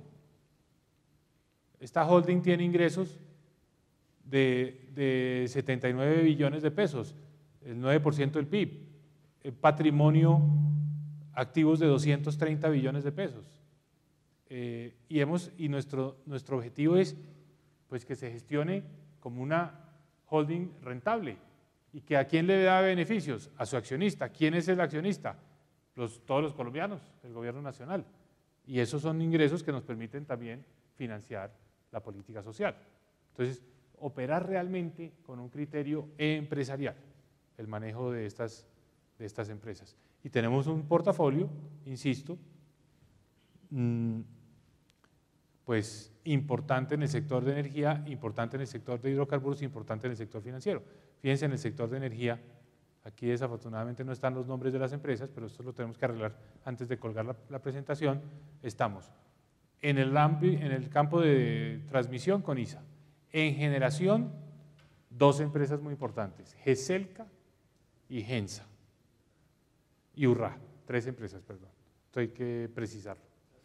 Esta holding tiene ingresos de, de setenta y nueve billones de pesos, el nueve por ciento del P I B, el patrimonio, activos de doscientos treinta billones de pesos. Eh, y hemos, y nuestro, nuestro objetivo es pues, que se gestione como una holding rentable. ¿Y que a quién le da beneficios? A su accionista. ¿Quién es el accionista? Los, todos los colombianos, el gobierno nacional. Y esos son ingresos que nos permiten también financiar la política social. Entonces, operar realmente con un criterio empresarial, el manejo de estas, de estas empresas. Y tenemos un portafolio, insisto, mmm, pues importante en el sector de energía, importante en el sector de hidrocarburos, importante en el sector financiero. Fíjense en el sector de energía, aquí desafortunadamente no están los nombres de las empresas, pero esto lo tenemos que arreglar antes de colgar la, la presentación. Estamos en el, en el campo de transmisión con ISA, en generación, dos empresas muy importantes, GESELCA y GENSA, y URRA, tres empresas, perdón, esto hay que precisarlo.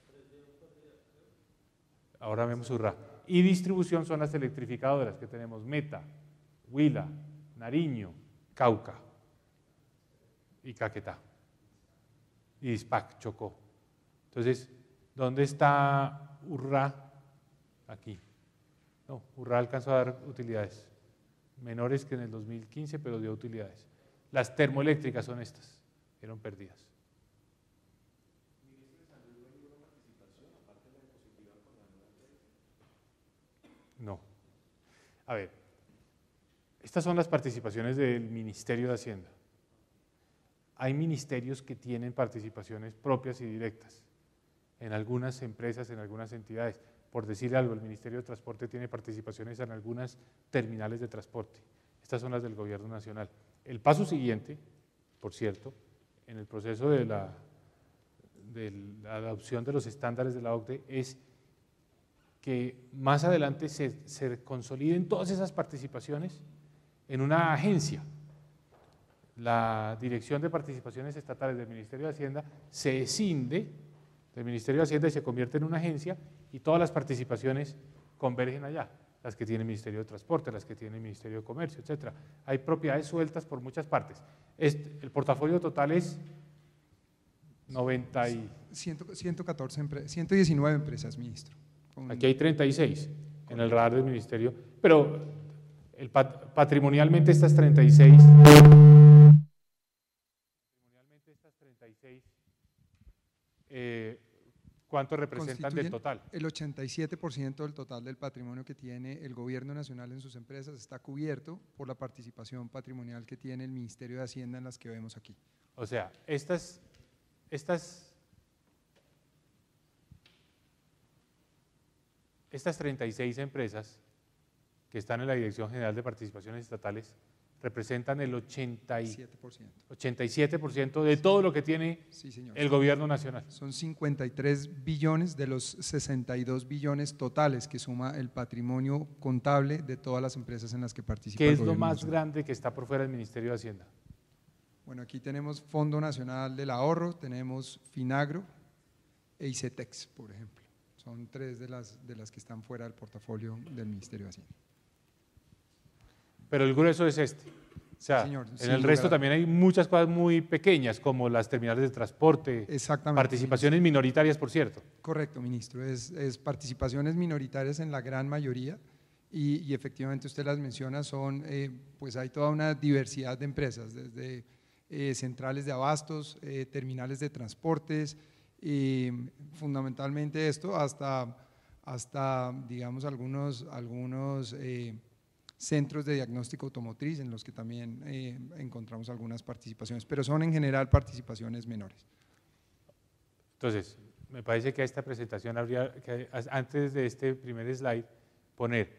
Ahora vemos URRA. Y distribución son las electrificadoras que tenemos, Meta, Huila, Nariño, Cauca y Caquetá, y Dispac, Chocó. Entonces, ¿dónde está URRA? Aquí. No, URRA alcanzó a dar utilidades, menores que en el dos mil quince, pero dio utilidades. Las termoeléctricas son estas, eran perdidas. No. A ver, estas son las participaciones del Ministerio de Hacienda. Hay ministerios que tienen participaciones propias y directas en algunas empresas, en algunas entidades. Por decir algo, el Ministerio de Transporte tiene participaciones en algunas terminales de transporte. Estas son las del Gobierno Nacional. El paso siguiente, por cierto, en el proceso de la, de la adopción de los estándares de la O C D E es que más adelante se, se consoliden todas esas participaciones en una agencia. La Dirección de Participaciones Estatales del Ministerio de Hacienda se escinde del Ministerio de Hacienda y se convierte en una agencia y todas las participaciones convergen allá, las que tiene el Ministerio de Transporte, las que tiene el Ministerio de Comercio, etcétera. Hay propiedades sueltas por muchas partes. Este, el portafolio total es noventa y… ciento catorce, ciento diecinueve empresas, ministro. Con… Aquí hay treinta y seis en el radar del Ministerio, pero el pat patrimonialmente estas treinta y seis… Patrimonialmente estas treinta y seis… Eh, ¿cuánto representan del total? El ochenta y siete por ciento del total del patrimonio que tiene el gobierno nacional en sus empresas está cubierto por la participación patrimonial que tiene el Ministerio de Hacienda en las que vemos aquí. O sea, estas, estas, estas treinta y seis empresas que están en la Dirección General de Participaciones Estatales representan el ochenta y siete por ciento de todo lo que tiene sí, señor. el gobierno nacional. Son cincuenta y tres billones de los sesenta y dos billones totales que suma el patrimonio contable de todas las empresas en las que participa ¿Qué el es lo gobierno más nacional. grande que está por fuera del Ministerio de Hacienda? Bueno, aquí tenemos Fondo Nacional del Ahorro, tenemos Finagro e ICETEX, por ejemplo. Son tres de las, de las que están fuera del portafolio del Ministerio de Hacienda. Pero el grueso es este. O sea, Señor, en el resto también hay muchas cosas muy pequeñas, como las terminales de transporte, exactamente, participaciones minoritarias, por cierto. Correcto, ministro, es, es participaciones minoritarias en la gran mayoría y, y efectivamente usted las menciona, son, eh, pues hay toda una diversidad de empresas, desde eh, centrales de abastos, eh, terminales de transportes, eh, fundamentalmente esto, hasta, hasta digamos, algunos… algunos eh, centros de diagnóstico automotriz en los que también eh, encontramos algunas participaciones, pero son en general participaciones menores. Entonces, me parece que a esta presentación habría que, antes de este primer slide, poner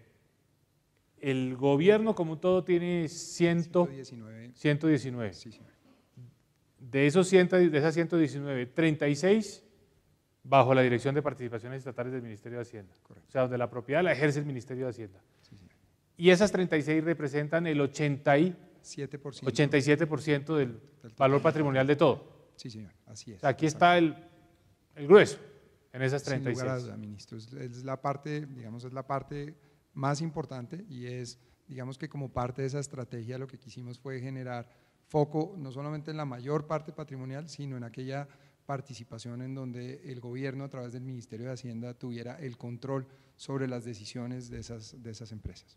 el gobierno como todo tiene ciento diecinueve. ciento diecinueve. Sí, señor. De esos cien, de esas ciento diecinueve, treinta y seis bajo la Dirección de Participaciones Estatales del Ministerio de Hacienda. Correcto. O sea, donde la propiedad la ejerce el Ministerio de Hacienda. Sí, señor. Y esas treinta y seis representan el ochenta y siete por ciento del valor patrimonial de todo. Sí, señor, así es. O sea, aquí está el, el grueso en esas Sin treinta y seis. lugar a duda, ministro, es, es la parte, digamos, es la parte más importante y es, digamos que como parte de esa estrategia lo que quisimos fue generar foco no solamente en la mayor parte patrimonial, sino en aquella participación en donde el gobierno a través del Ministerio de Hacienda tuviera el control sobre las decisiones de esas, de esas empresas.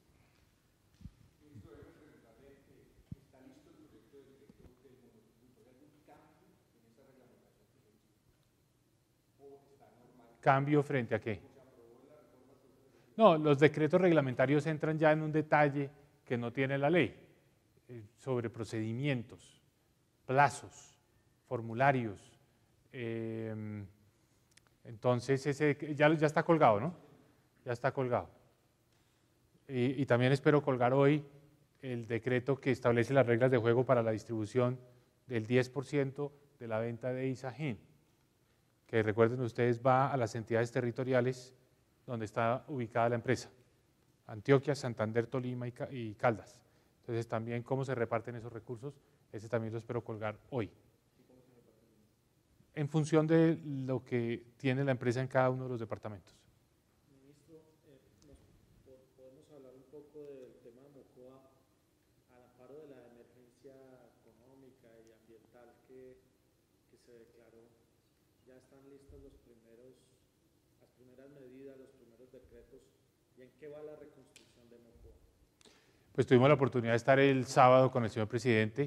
¿Cambio frente a qué? No, los decretos reglamentarios entran ya en un detalle que no tiene la ley, eh, sobre procedimientos, plazos, formularios. Eh, entonces, ese ya, ya está colgado, ¿no? Ya está colgado. Y, y también espero colgar hoy el decreto que establece las reglas de juego para la distribución del diez por ciento de la venta de ISAGEN, que recuerden ustedes va a las entidades territoriales donde está ubicada la empresa, Antioquia, Santander, Tolima y, y Caldas. Entonces también cómo se reparten esos recursos, ese también lo espero colgar hoy. En función de lo que tiene la empresa en cada uno de los departamentos. Ministro, eh, nos, podemos hablar un poco del tema de Mocoa al amparo de la emergencia económica y ambiental que, que se declaró. Ya están listos los primeros, las primeras medidas, los primeros decretos. ¿Y en qué va la reconstrucción de Mocoa? Pues tuvimos la oportunidad de estar el sábado con el señor presidente.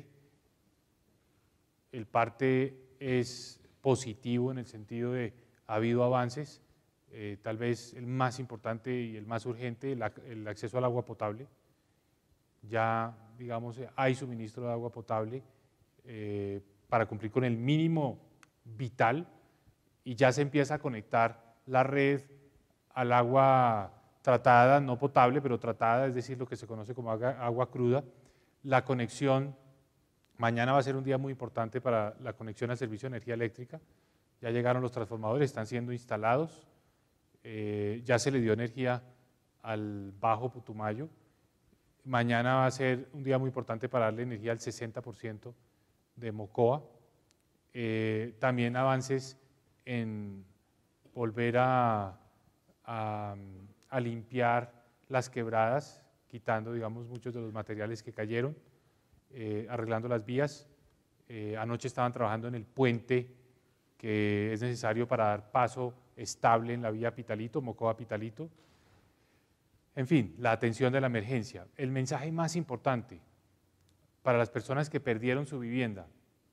El parte es positivo en el sentido de ha habido avances, eh, tal vez el más importante y el más urgente, el, el acceso al agua potable. Ya, digamos, hay suministro de agua potable eh, para cumplir con el mínimo vital y ya se empieza a conectar la red al agua tratada, no potable, pero tratada, es decir, lo que se conoce como agua, agua cruda. La conexión, mañana va a ser un día muy importante para la conexión al servicio de energía eléctrica, ya llegaron los transformadores, están siendo instalados, eh, ya se le dio energía al Bajo Putumayo. Mañana va a ser un día muy importante para darle energía al sesenta por ciento de Mocoa. Eh, también avances en volver a, a, a limpiar las quebradas, quitando, digamos, muchos de los materiales que cayeron, eh, arreglando las vías. Eh, anoche estaban trabajando en el puente que es necesario para dar paso estable en la vía Pitalito, Mocoa-Pitalito. En fin, la atención de la emergencia. El mensaje más importante para las personas que perdieron su vivienda: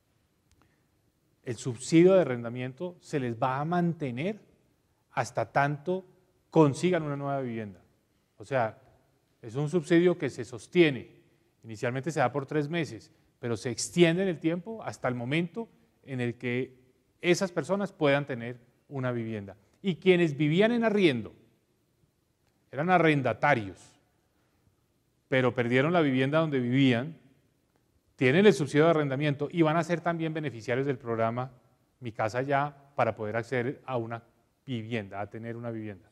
el subsidio de arrendamiento se les va a mantener hasta tanto consigan una nueva vivienda. O sea, es un subsidio que se sostiene, inicialmente se da por tres meses, pero se extiende en el tiempo hasta el momento en el que esas personas puedan tener una vivienda. Y quienes vivían en arriendo, eran arrendatarios, pero perdieron la vivienda donde vivían, tienen el subsidio de arrendamiento y van a ser también beneficiarios del programa Mi Casa Ya para poder acceder a una vivienda, a tener una vivienda.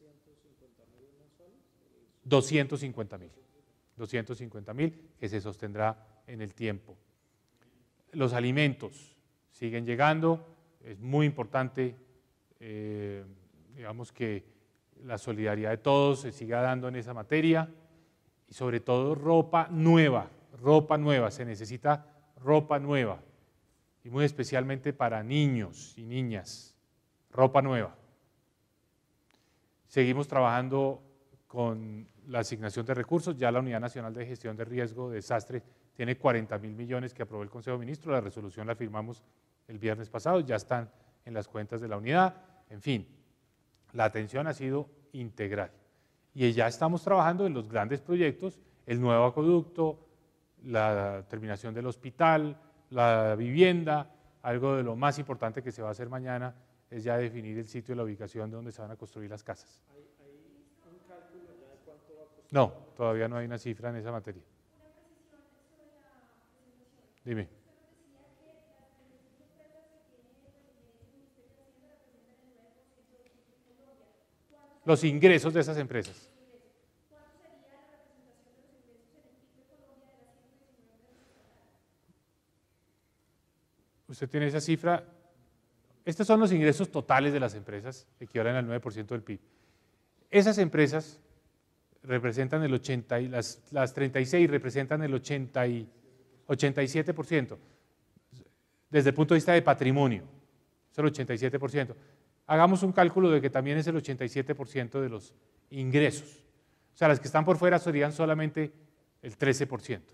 doscientos cincuenta mil. doscientos cincuenta mil que se sostendrá en el tiempo. Los alimentos siguen llegando, es muy importante, eh, digamos que la solidaridad de todos se siga dando en esa materia y sobre todo ropa nueva, ropa nueva, se necesita ropa nueva y muy especialmente para niños y niñas, ropa nueva. Seguimos trabajando con la asignación de recursos, ya la Unidad Nacional de Gestión de Riesgo de Desastre tiene cuarenta mil millones que aprobó el Consejo de Ministros, la resolución la firmamos el viernes pasado, ya están en las cuentas de la unidad, en fin, la atención ha sido integral. Y ya estamos trabajando en los grandes proyectos, el nuevo acueducto, la terminación del hospital, la vivienda, algo de lo más importante que se va a hacer mañana es ya definir el sitio y la ubicación de donde se van a construir las casas. No, todavía no hay una cifra en esa materia. Dime. Los ingresos de esas empresas. Usted tiene esa cifra. Estos son los ingresos totales de las empresas, que equivalen al nueve por ciento del P I B. Esas empresas representan el ochenta y las, las treinta y seis representan el ochenta y, ochenta y siete por ciento desde el punto de vista de patrimonio, es el ochenta y siete por ciento. Hagamos un cálculo de que también es el ochenta y siete por ciento de los ingresos, o sea, las que están por fuera serían solamente el trece por ciento.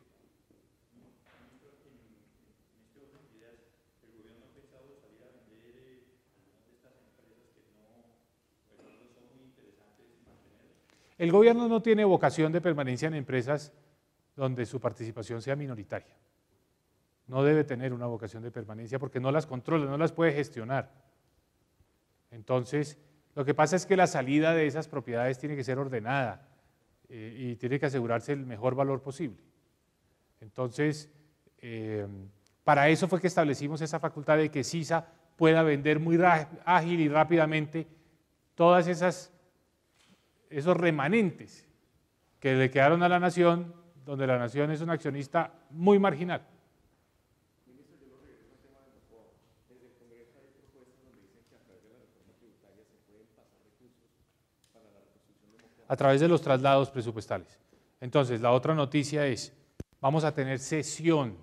El gobierno no tiene vocación de permanencia en empresas donde su participación sea minoritaria. No debe tener una vocación de permanencia porque no las controla, no las puede gestionar. Entonces, lo que pasa es que la salida de esas propiedades tiene que ser ordenada eh, y tiene que asegurarse el mejor valor posible. Entonces, eh, para eso fue que establecimos esa facultad de que CISA pueda vender muy ágil y rápidamente todas esas esos remanentes que le quedaron a la nación, donde la nación es un accionista muy marginal. Ministro, yo lo regreso al tema de Mocoa. Desde el Congreso hay propuestas donde dicen que a través de la reforma tributaria se pueden pasar recursos para la reconstrucción de Mocoa. A través de los traslados presupuestales. Entonces, la otra noticia es, vamos a tener sesión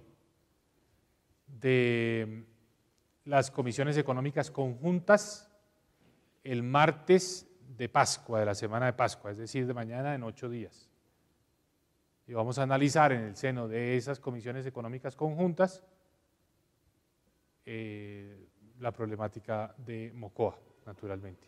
de las comisiones económicas conjuntas el martes de Pascua, de la semana de Pascua, es decir, de mañana en ocho días. Y vamos a analizar en el seno de esas comisiones económicas conjuntas eh, la problemática de Mocoa, naturalmente.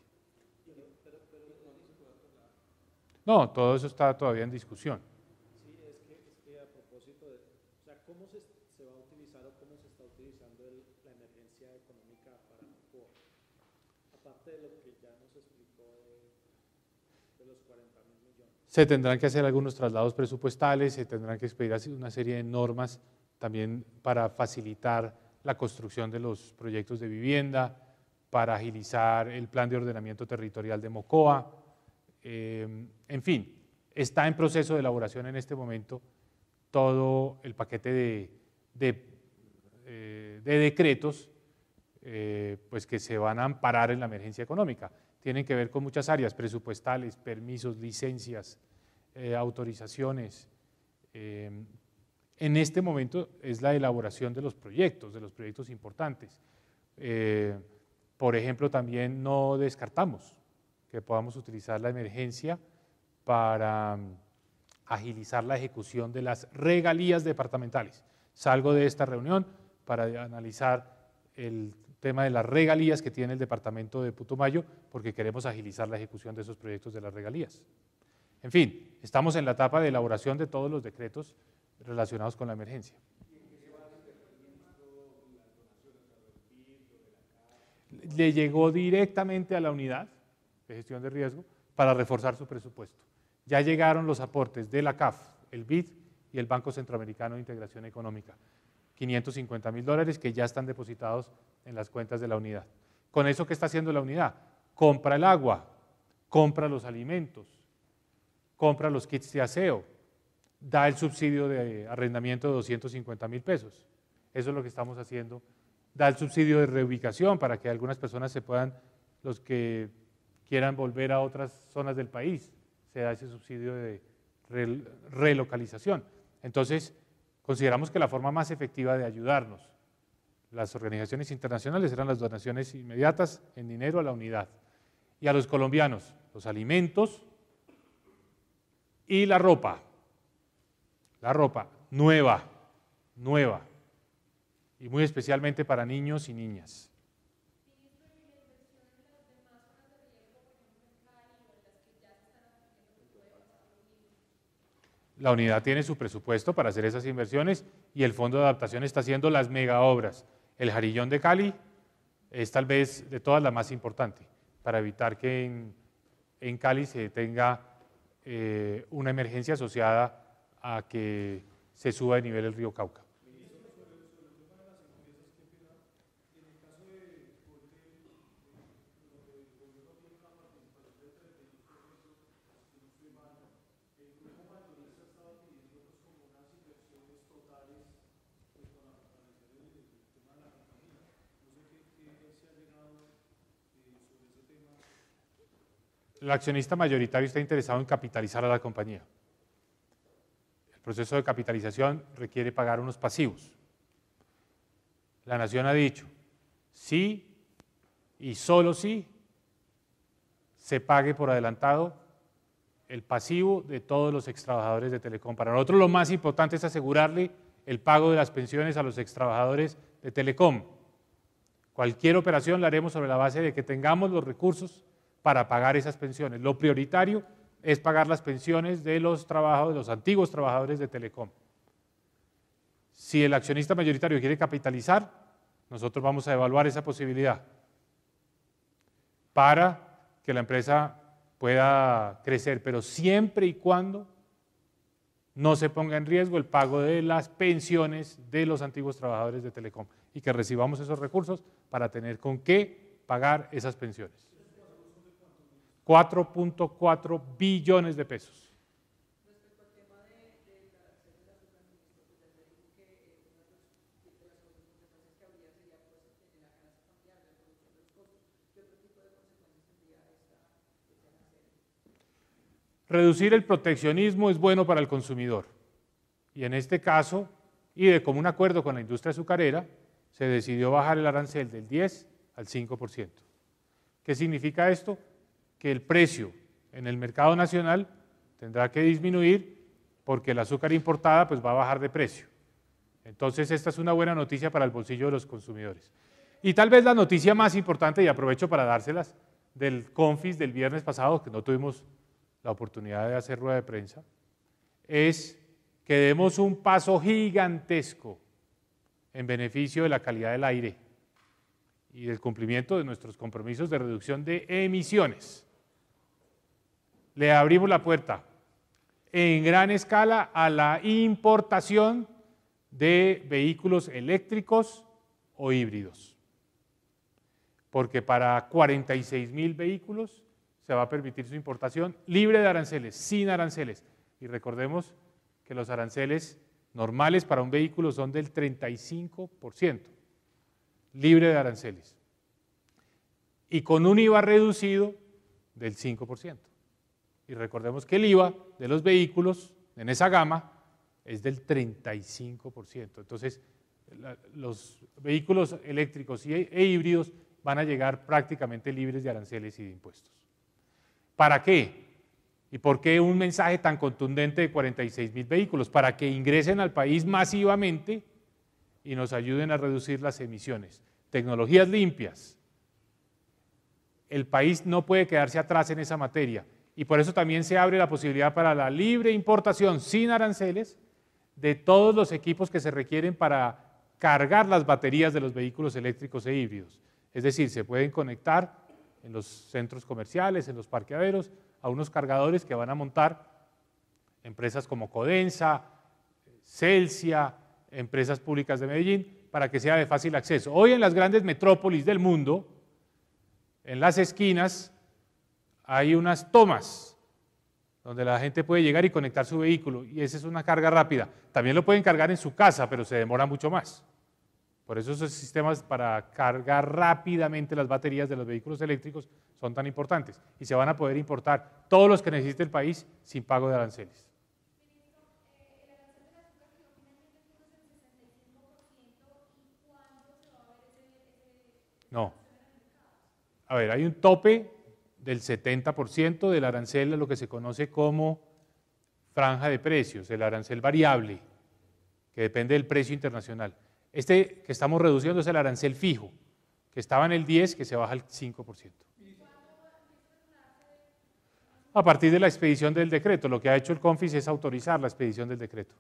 No, todo eso está todavía en discusión. Sí, es que, es que a propósito de, o sea, ¿cómo se, se va a utilizar o cómo se está utilizando el, la emergencia económica para Mocoa? Aparte de lo que ya nos explicó de, de los cuarenta mil millones. Se tendrán que hacer algunos traslados presupuestales, se tendrán que expedir una serie de normas también para facilitar la construcción de los proyectos de vivienda, para agilizar el plan de ordenamiento territorial de Mocoa. Eh, en fin, está en proceso de elaboración en este momento todo el paquete de, de, eh, de decretos eh, pues que se van a amparar en la emergencia económica. Tienen que ver con muchas áreas presupuestales, permisos, licencias, eh, autorizaciones. Eh, en este momento es la elaboración de los proyectos, de los proyectos importantes. Eh, por ejemplo, también no descartamos que podamos utilizar la emergencia para um, agilizar la ejecución de las regalías departamentales. Salgo de esta reunión para analizar el tema de las regalías que tiene el departamento de Putumayo, porque queremos agilizar la ejecución de esos proyectos de las regalías. En fin, estamos en la etapa de elaboración de todos los decretos relacionados con la emergencia. Le llegó directamente a la unidad de gestión de riesgo para reforzar su presupuesto. Ya llegaron los aportes de la C A F, el B I D y el Banco Centroamericano de Integración Económica, quinientos cincuenta mil dólares que ya están depositados en las cuentas de la unidad. ¿Con eso qué está haciendo la unidad? Compra el agua, compra los alimentos, compra los kits de aseo, da el subsidio de arrendamiento de doscientos cincuenta mil pesos. Eso es lo que estamos haciendo. Da el subsidio de reubicación para que algunas personas se puedan, los que quieran volver a otras zonas del país, se da ese subsidio de relocalización. Entonces, consideramos que la forma más efectiva de ayudarnos las organizaciones internacionales eran las donaciones inmediatas en dinero a la unidad. Y a los colombianos, los alimentos y la ropa. La ropa nueva, nueva. Y muy especialmente para niños y niñas. La unidad tiene su presupuesto para hacer esas inversiones y el Fondo de Adaptación está haciendo las mega obras. El Jarillón de Cali es tal vez de todas la más importante para evitar que en, en Cali se tenga eh, una emergencia asociada a que se suba de nivel el río Cauca. El accionista mayoritario está interesado en capitalizar a la compañía. El proceso de capitalización requiere pagar unos pasivos. La Nación ha dicho, sí y solo sí se pague por adelantado el pasivo de todos los extrabajadores de Telecom. Para nosotros lo más importante es asegurarle el pago de las pensiones a los extrabajadores de Telecom. Cualquier operación la haremos sobre la base de que tengamos los recursos para pagar esas pensiones. Lo prioritario es pagar las pensiones de los, trabajos, de los antiguos trabajadores de Telecom. Si el accionista mayoritario quiere capitalizar, nosotros vamos a evaluar esa posibilidad para que la empresa pueda crecer, pero siempre y cuando no se ponga en riesgo el pago de las pensiones de los antiguos trabajadores de Telecom y que recibamos esos recursos para tener con qué pagar esas pensiones. cuatro punto cuatro billones de pesos. Respecto al tema de, de la acción de la superministra, pues ya dijo que eh, una de, los, de las consecuencias que habría sería pues en la canasta familiar, la reducción de los costos. ¿Qué otro tipo de consecuencias tendría esta, esta serie? Reducir el proteccionismo es bueno para el consumidor. Y en este caso, y de común acuerdo con la industria azucarera, se decidió bajar el arancel del diez al cinco por ciento. ¿Qué significa esto? Que el precio en el mercado nacional tendrá que disminuir porque el azúcar importada pues va a bajar de precio. Entonces esta es una buena noticia para el bolsillo de los consumidores. Y tal vez la noticia más importante, y aprovecho para dárselas, del Confis del viernes pasado, que no tuvimos la oportunidad de hacer rueda de prensa, es que demos un paso gigantesco en beneficio de la calidad del aire y del cumplimiento de nuestros compromisos de reducción de emisiones. Le abrimos la puerta en gran escala a la importación de vehículos eléctricos o híbridos. porque para cuarenta y seis mil vehículos se va a permitir su importación libre de aranceles, sin aranceles. Y recordemos que los aranceles normales para un vehículo son del treinta y cinco por ciento, libre de aranceles. Y con un I V A reducido del cinco por ciento. Y recordemos que el I V A de los vehículos en esa gama es del treinta y cinco por ciento. Entonces, la, los vehículos eléctricos y, e híbridos van a llegar prácticamente libres de aranceles y de impuestos. ¿Para qué? ¿Y por qué un mensaje tan contundente de cuarenta y seis mil vehículos? Para que ingresen al país masivamente y nos ayuden a reducir las emisiones. Tecnologías limpias. El país no puede quedarse atrás en esa materia y por eso también se abre la posibilidad para la libre importación sin aranceles de todos los equipos que se requieren para cargar las baterías de los vehículos eléctricos e híbridos. Es decir, se pueden conectar en los centros comerciales, en los parqueaderos, a unos cargadores que van a montar empresas como Codensa, Celsia, empresas públicas de Medellín, para que sea de fácil acceso. Hoy en las grandes metrópolis del mundo, en las esquinas, hay unas tomas donde la gente puede llegar y conectar su vehículo, y esa es una carga rápida. También lo pueden cargar en su casa, pero se demora mucho más. Por eso esos sistemas para cargar rápidamente las baterías de los vehículos eléctricos son tan importantes y se van a poder importar todos los que necesite el país sin pago de aranceles. No. A ver, hay un tope del setenta por ciento del arancel, lo que se conoce como franja de precios, el arancel variable, que depende del precio internacional. Este que estamos reduciendo es el arancel fijo, que estaba en el diez, que se baja al cinco por ciento. A partir de la expedición del decreto, lo que ha hecho el CONFIS es autorizar la expedición del decreto.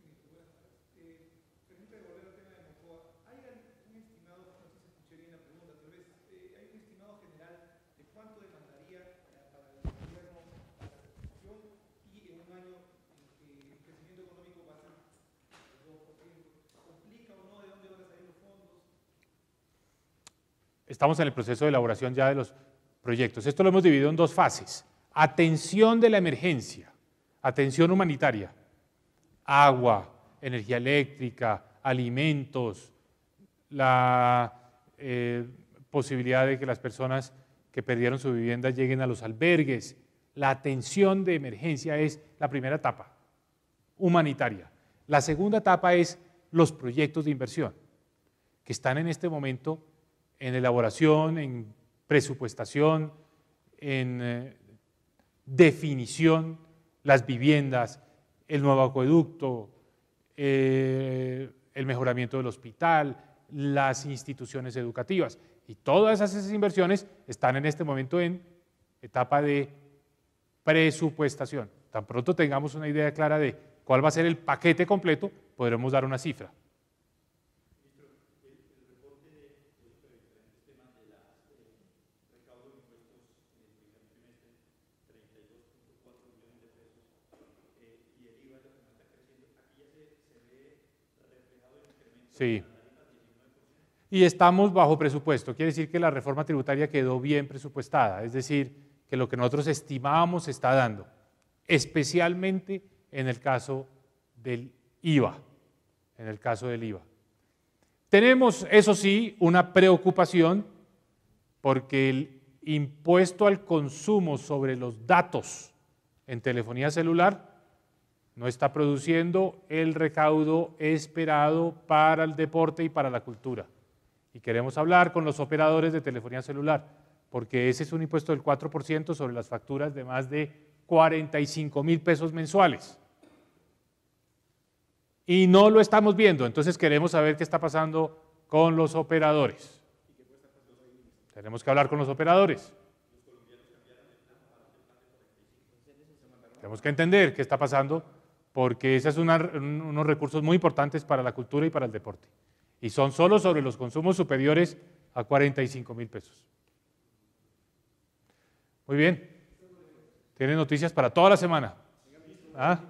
Estamos en el proceso de elaboración ya de los proyectos. Esto lo hemos dividido en dos fases. Atención de la emergencia, atención humanitaria, agua, energía eléctrica, alimentos, la eh, posibilidad de que las personas que perdieron su vivienda lleguen a los albergues. La atención de emergencia es la primera etapa, humanitaria. La segunda etapa es los proyectos de inversión, que están en este momento en elaboración, en presupuestación, en eh, definición, las viviendas, el nuevo acueducto, eh, el mejoramiento del hospital, las instituciones educativas. Y todas esas inversiones están en este momento en etapa de presupuestación. Tan pronto tengamos una idea clara de cuál va a ser el paquete completo, podremos dar una cifra. Sí. Y estamos bajo presupuesto, quiere decir que la reforma tributaria quedó bien presupuestada, es decir, que lo que nosotros estimábamos se está dando, especialmente en el caso del I V A, en el caso del I V A. Tenemos, eso sí, una preocupación porque el impuesto al consumo sobre los datos en telefonía celular no está produciendo el recaudo esperado para el deporte y para la cultura. Y queremos hablar con los operadores de telefonía celular, porque ese es un impuesto del cuatro por ciento sobre las facturas de más de cuarenta y cinco mil pesos mensuales. Y no lo estamos viendo, entonces queremos saber qué está pasando con los operadores. Tenemos que hablar con los operadores. Tenemos que entender qué está pasando, porque esos son unos recursos muy importantes para la cultura y para el deporte. Y son solo sobre los consumos superiores a cuarenta y cinco mil pesos. Muy bien. Tiene noticias para toda la semana. ¿Ah?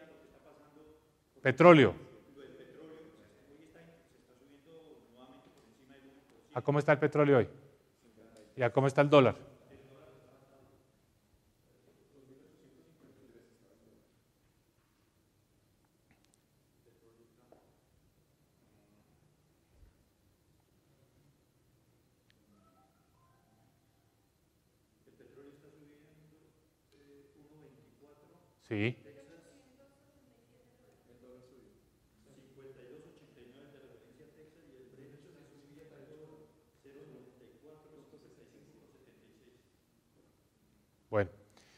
Petróleo. ¿A cómo está el petróleo hoy? ¿Y a cómo está el dólar? Sí. Bueno,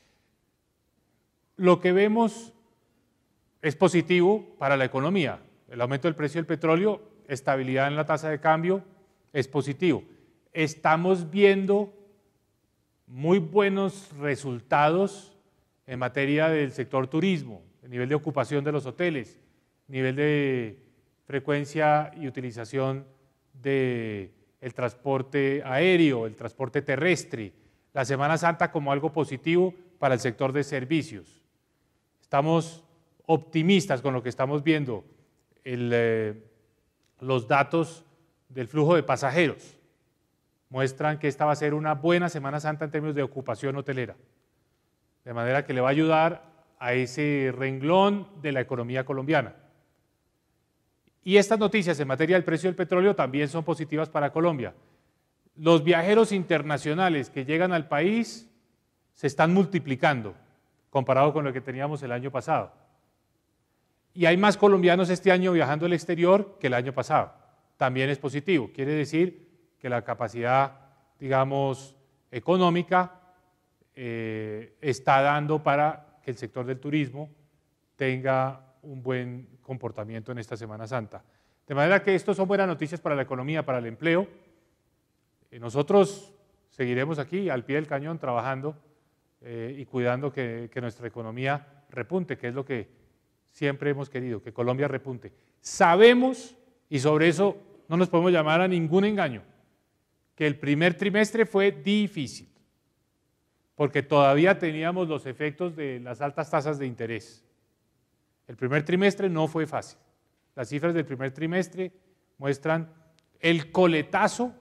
lo que vemos es positivo para la economía. El aumento del precio del petróleo, estabilidad en la tasa de cambio, es positivo. Estamos viendo muy buenos resultados en materia del sector turismo, el nivel de ocupación de los hoteles, nivel de frecuencia y utilización del transporte aéreo, el transporte terrestre, la Semana Santa como algo positivo para el sector de servicios. Estamos optimistas con lo que estamos viendo, el, eh, los datos del flujo de pasajeros muestran que esta va a ser una buena Semana Santa en términos de ocupación hotelera, de manera que le va a ayudar a ese renglón de la economía colombiana. Y estas noticias en materia del precio del petróleo también son positivas para Colombia. Los viajeros internacionales que llegan al país se están multiplicando comparado con lo que teníamos el año pasado. Y hay más colombianos este año viajando al exterior que el año pasado. También es positivo. Quiere decir que la capacidad, digamos, económica eh, está dando para que el sector del turismo tenga un buen comportamiento en esta Semana Santa. De manera que esto son buenas noticias para la economía, para el empleo. Nosotros seguiremos aquí al pie del cañón trabajando eh, y cuidando que, que nuestra economía repunte, que es lo que siempre hemos querido, que Colombia repunte. Sabemos, y sobre eso no nos podemos llamar a ningún engaño, que el primer trimestre fue difícil, porque todavía teníamos los efectos de las altas tasas de interés. El primer trimestre no fue fácil. Las cifras del primer trimestre muestran el coletazo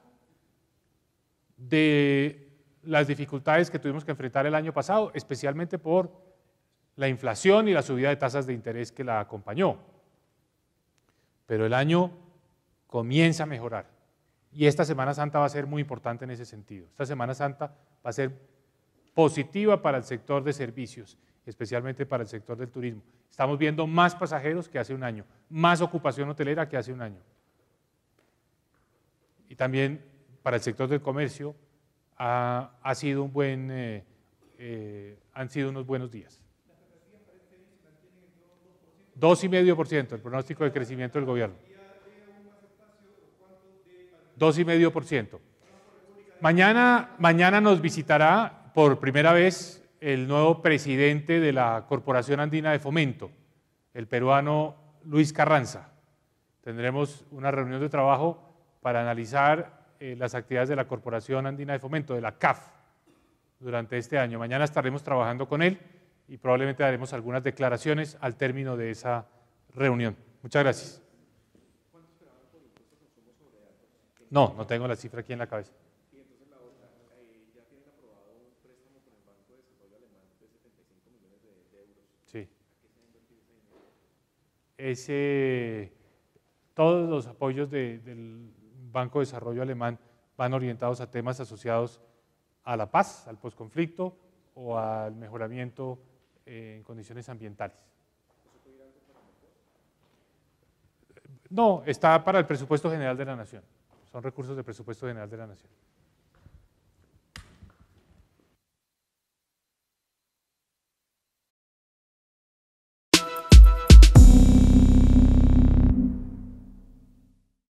de las dificultades que tuvimos que enfrentar el año pasado, especialmente por la inflación y la subida de tasas de interés que la acompañó. Pero el año comienza a mejorar y esta Semana Santa va a ser muy importante en ese sentido. Esta Semana Santa va a ser positiva para el sector de servicios, especialmente para el sector del turismo. Estamos viendo más pasajeros que hace un año, más ocupación hotelera que hace un año. Y también para el sector del comercio ha, ha sido un buen, eh, eh, han sido unos buenos días. dos coma cinco por ciento el pronóstico de crecimiento del gobierno. dos coma cinco por ciento. Mañana, mañana nos visitará por primera vez el nuevo presidente de la Corporación Andina de Fomento, el peruano Luis Carranza. Tendremos una reunión de trabajo para analizar eh, las actividades de la Corporación Andina de Fomento, de la C A F, durante este año. Mañana estaremos trabajando con él y probablemente daremos algunas declaraciones al término de esa reunión. Muchas gracias. No, no tengo la cifra aquí en la cabeza. Y entonces la otra, eh, ya tienen aprobado un préstamo con el Banco de Desarrollo Alemán de setenta y cinco millones de, de euros. Sí. ¿A qué se ha invertido ese dinero? Ese, todos los apoyos de, del Banco de Desarrollo Alemán van orientados a temas asociados a la paz, al posconflicto o al mejoramiento eh, en condiciones ambientales. No, está para el presupuesto general de la Nación. Son recursos del presupuesto general de la Nación.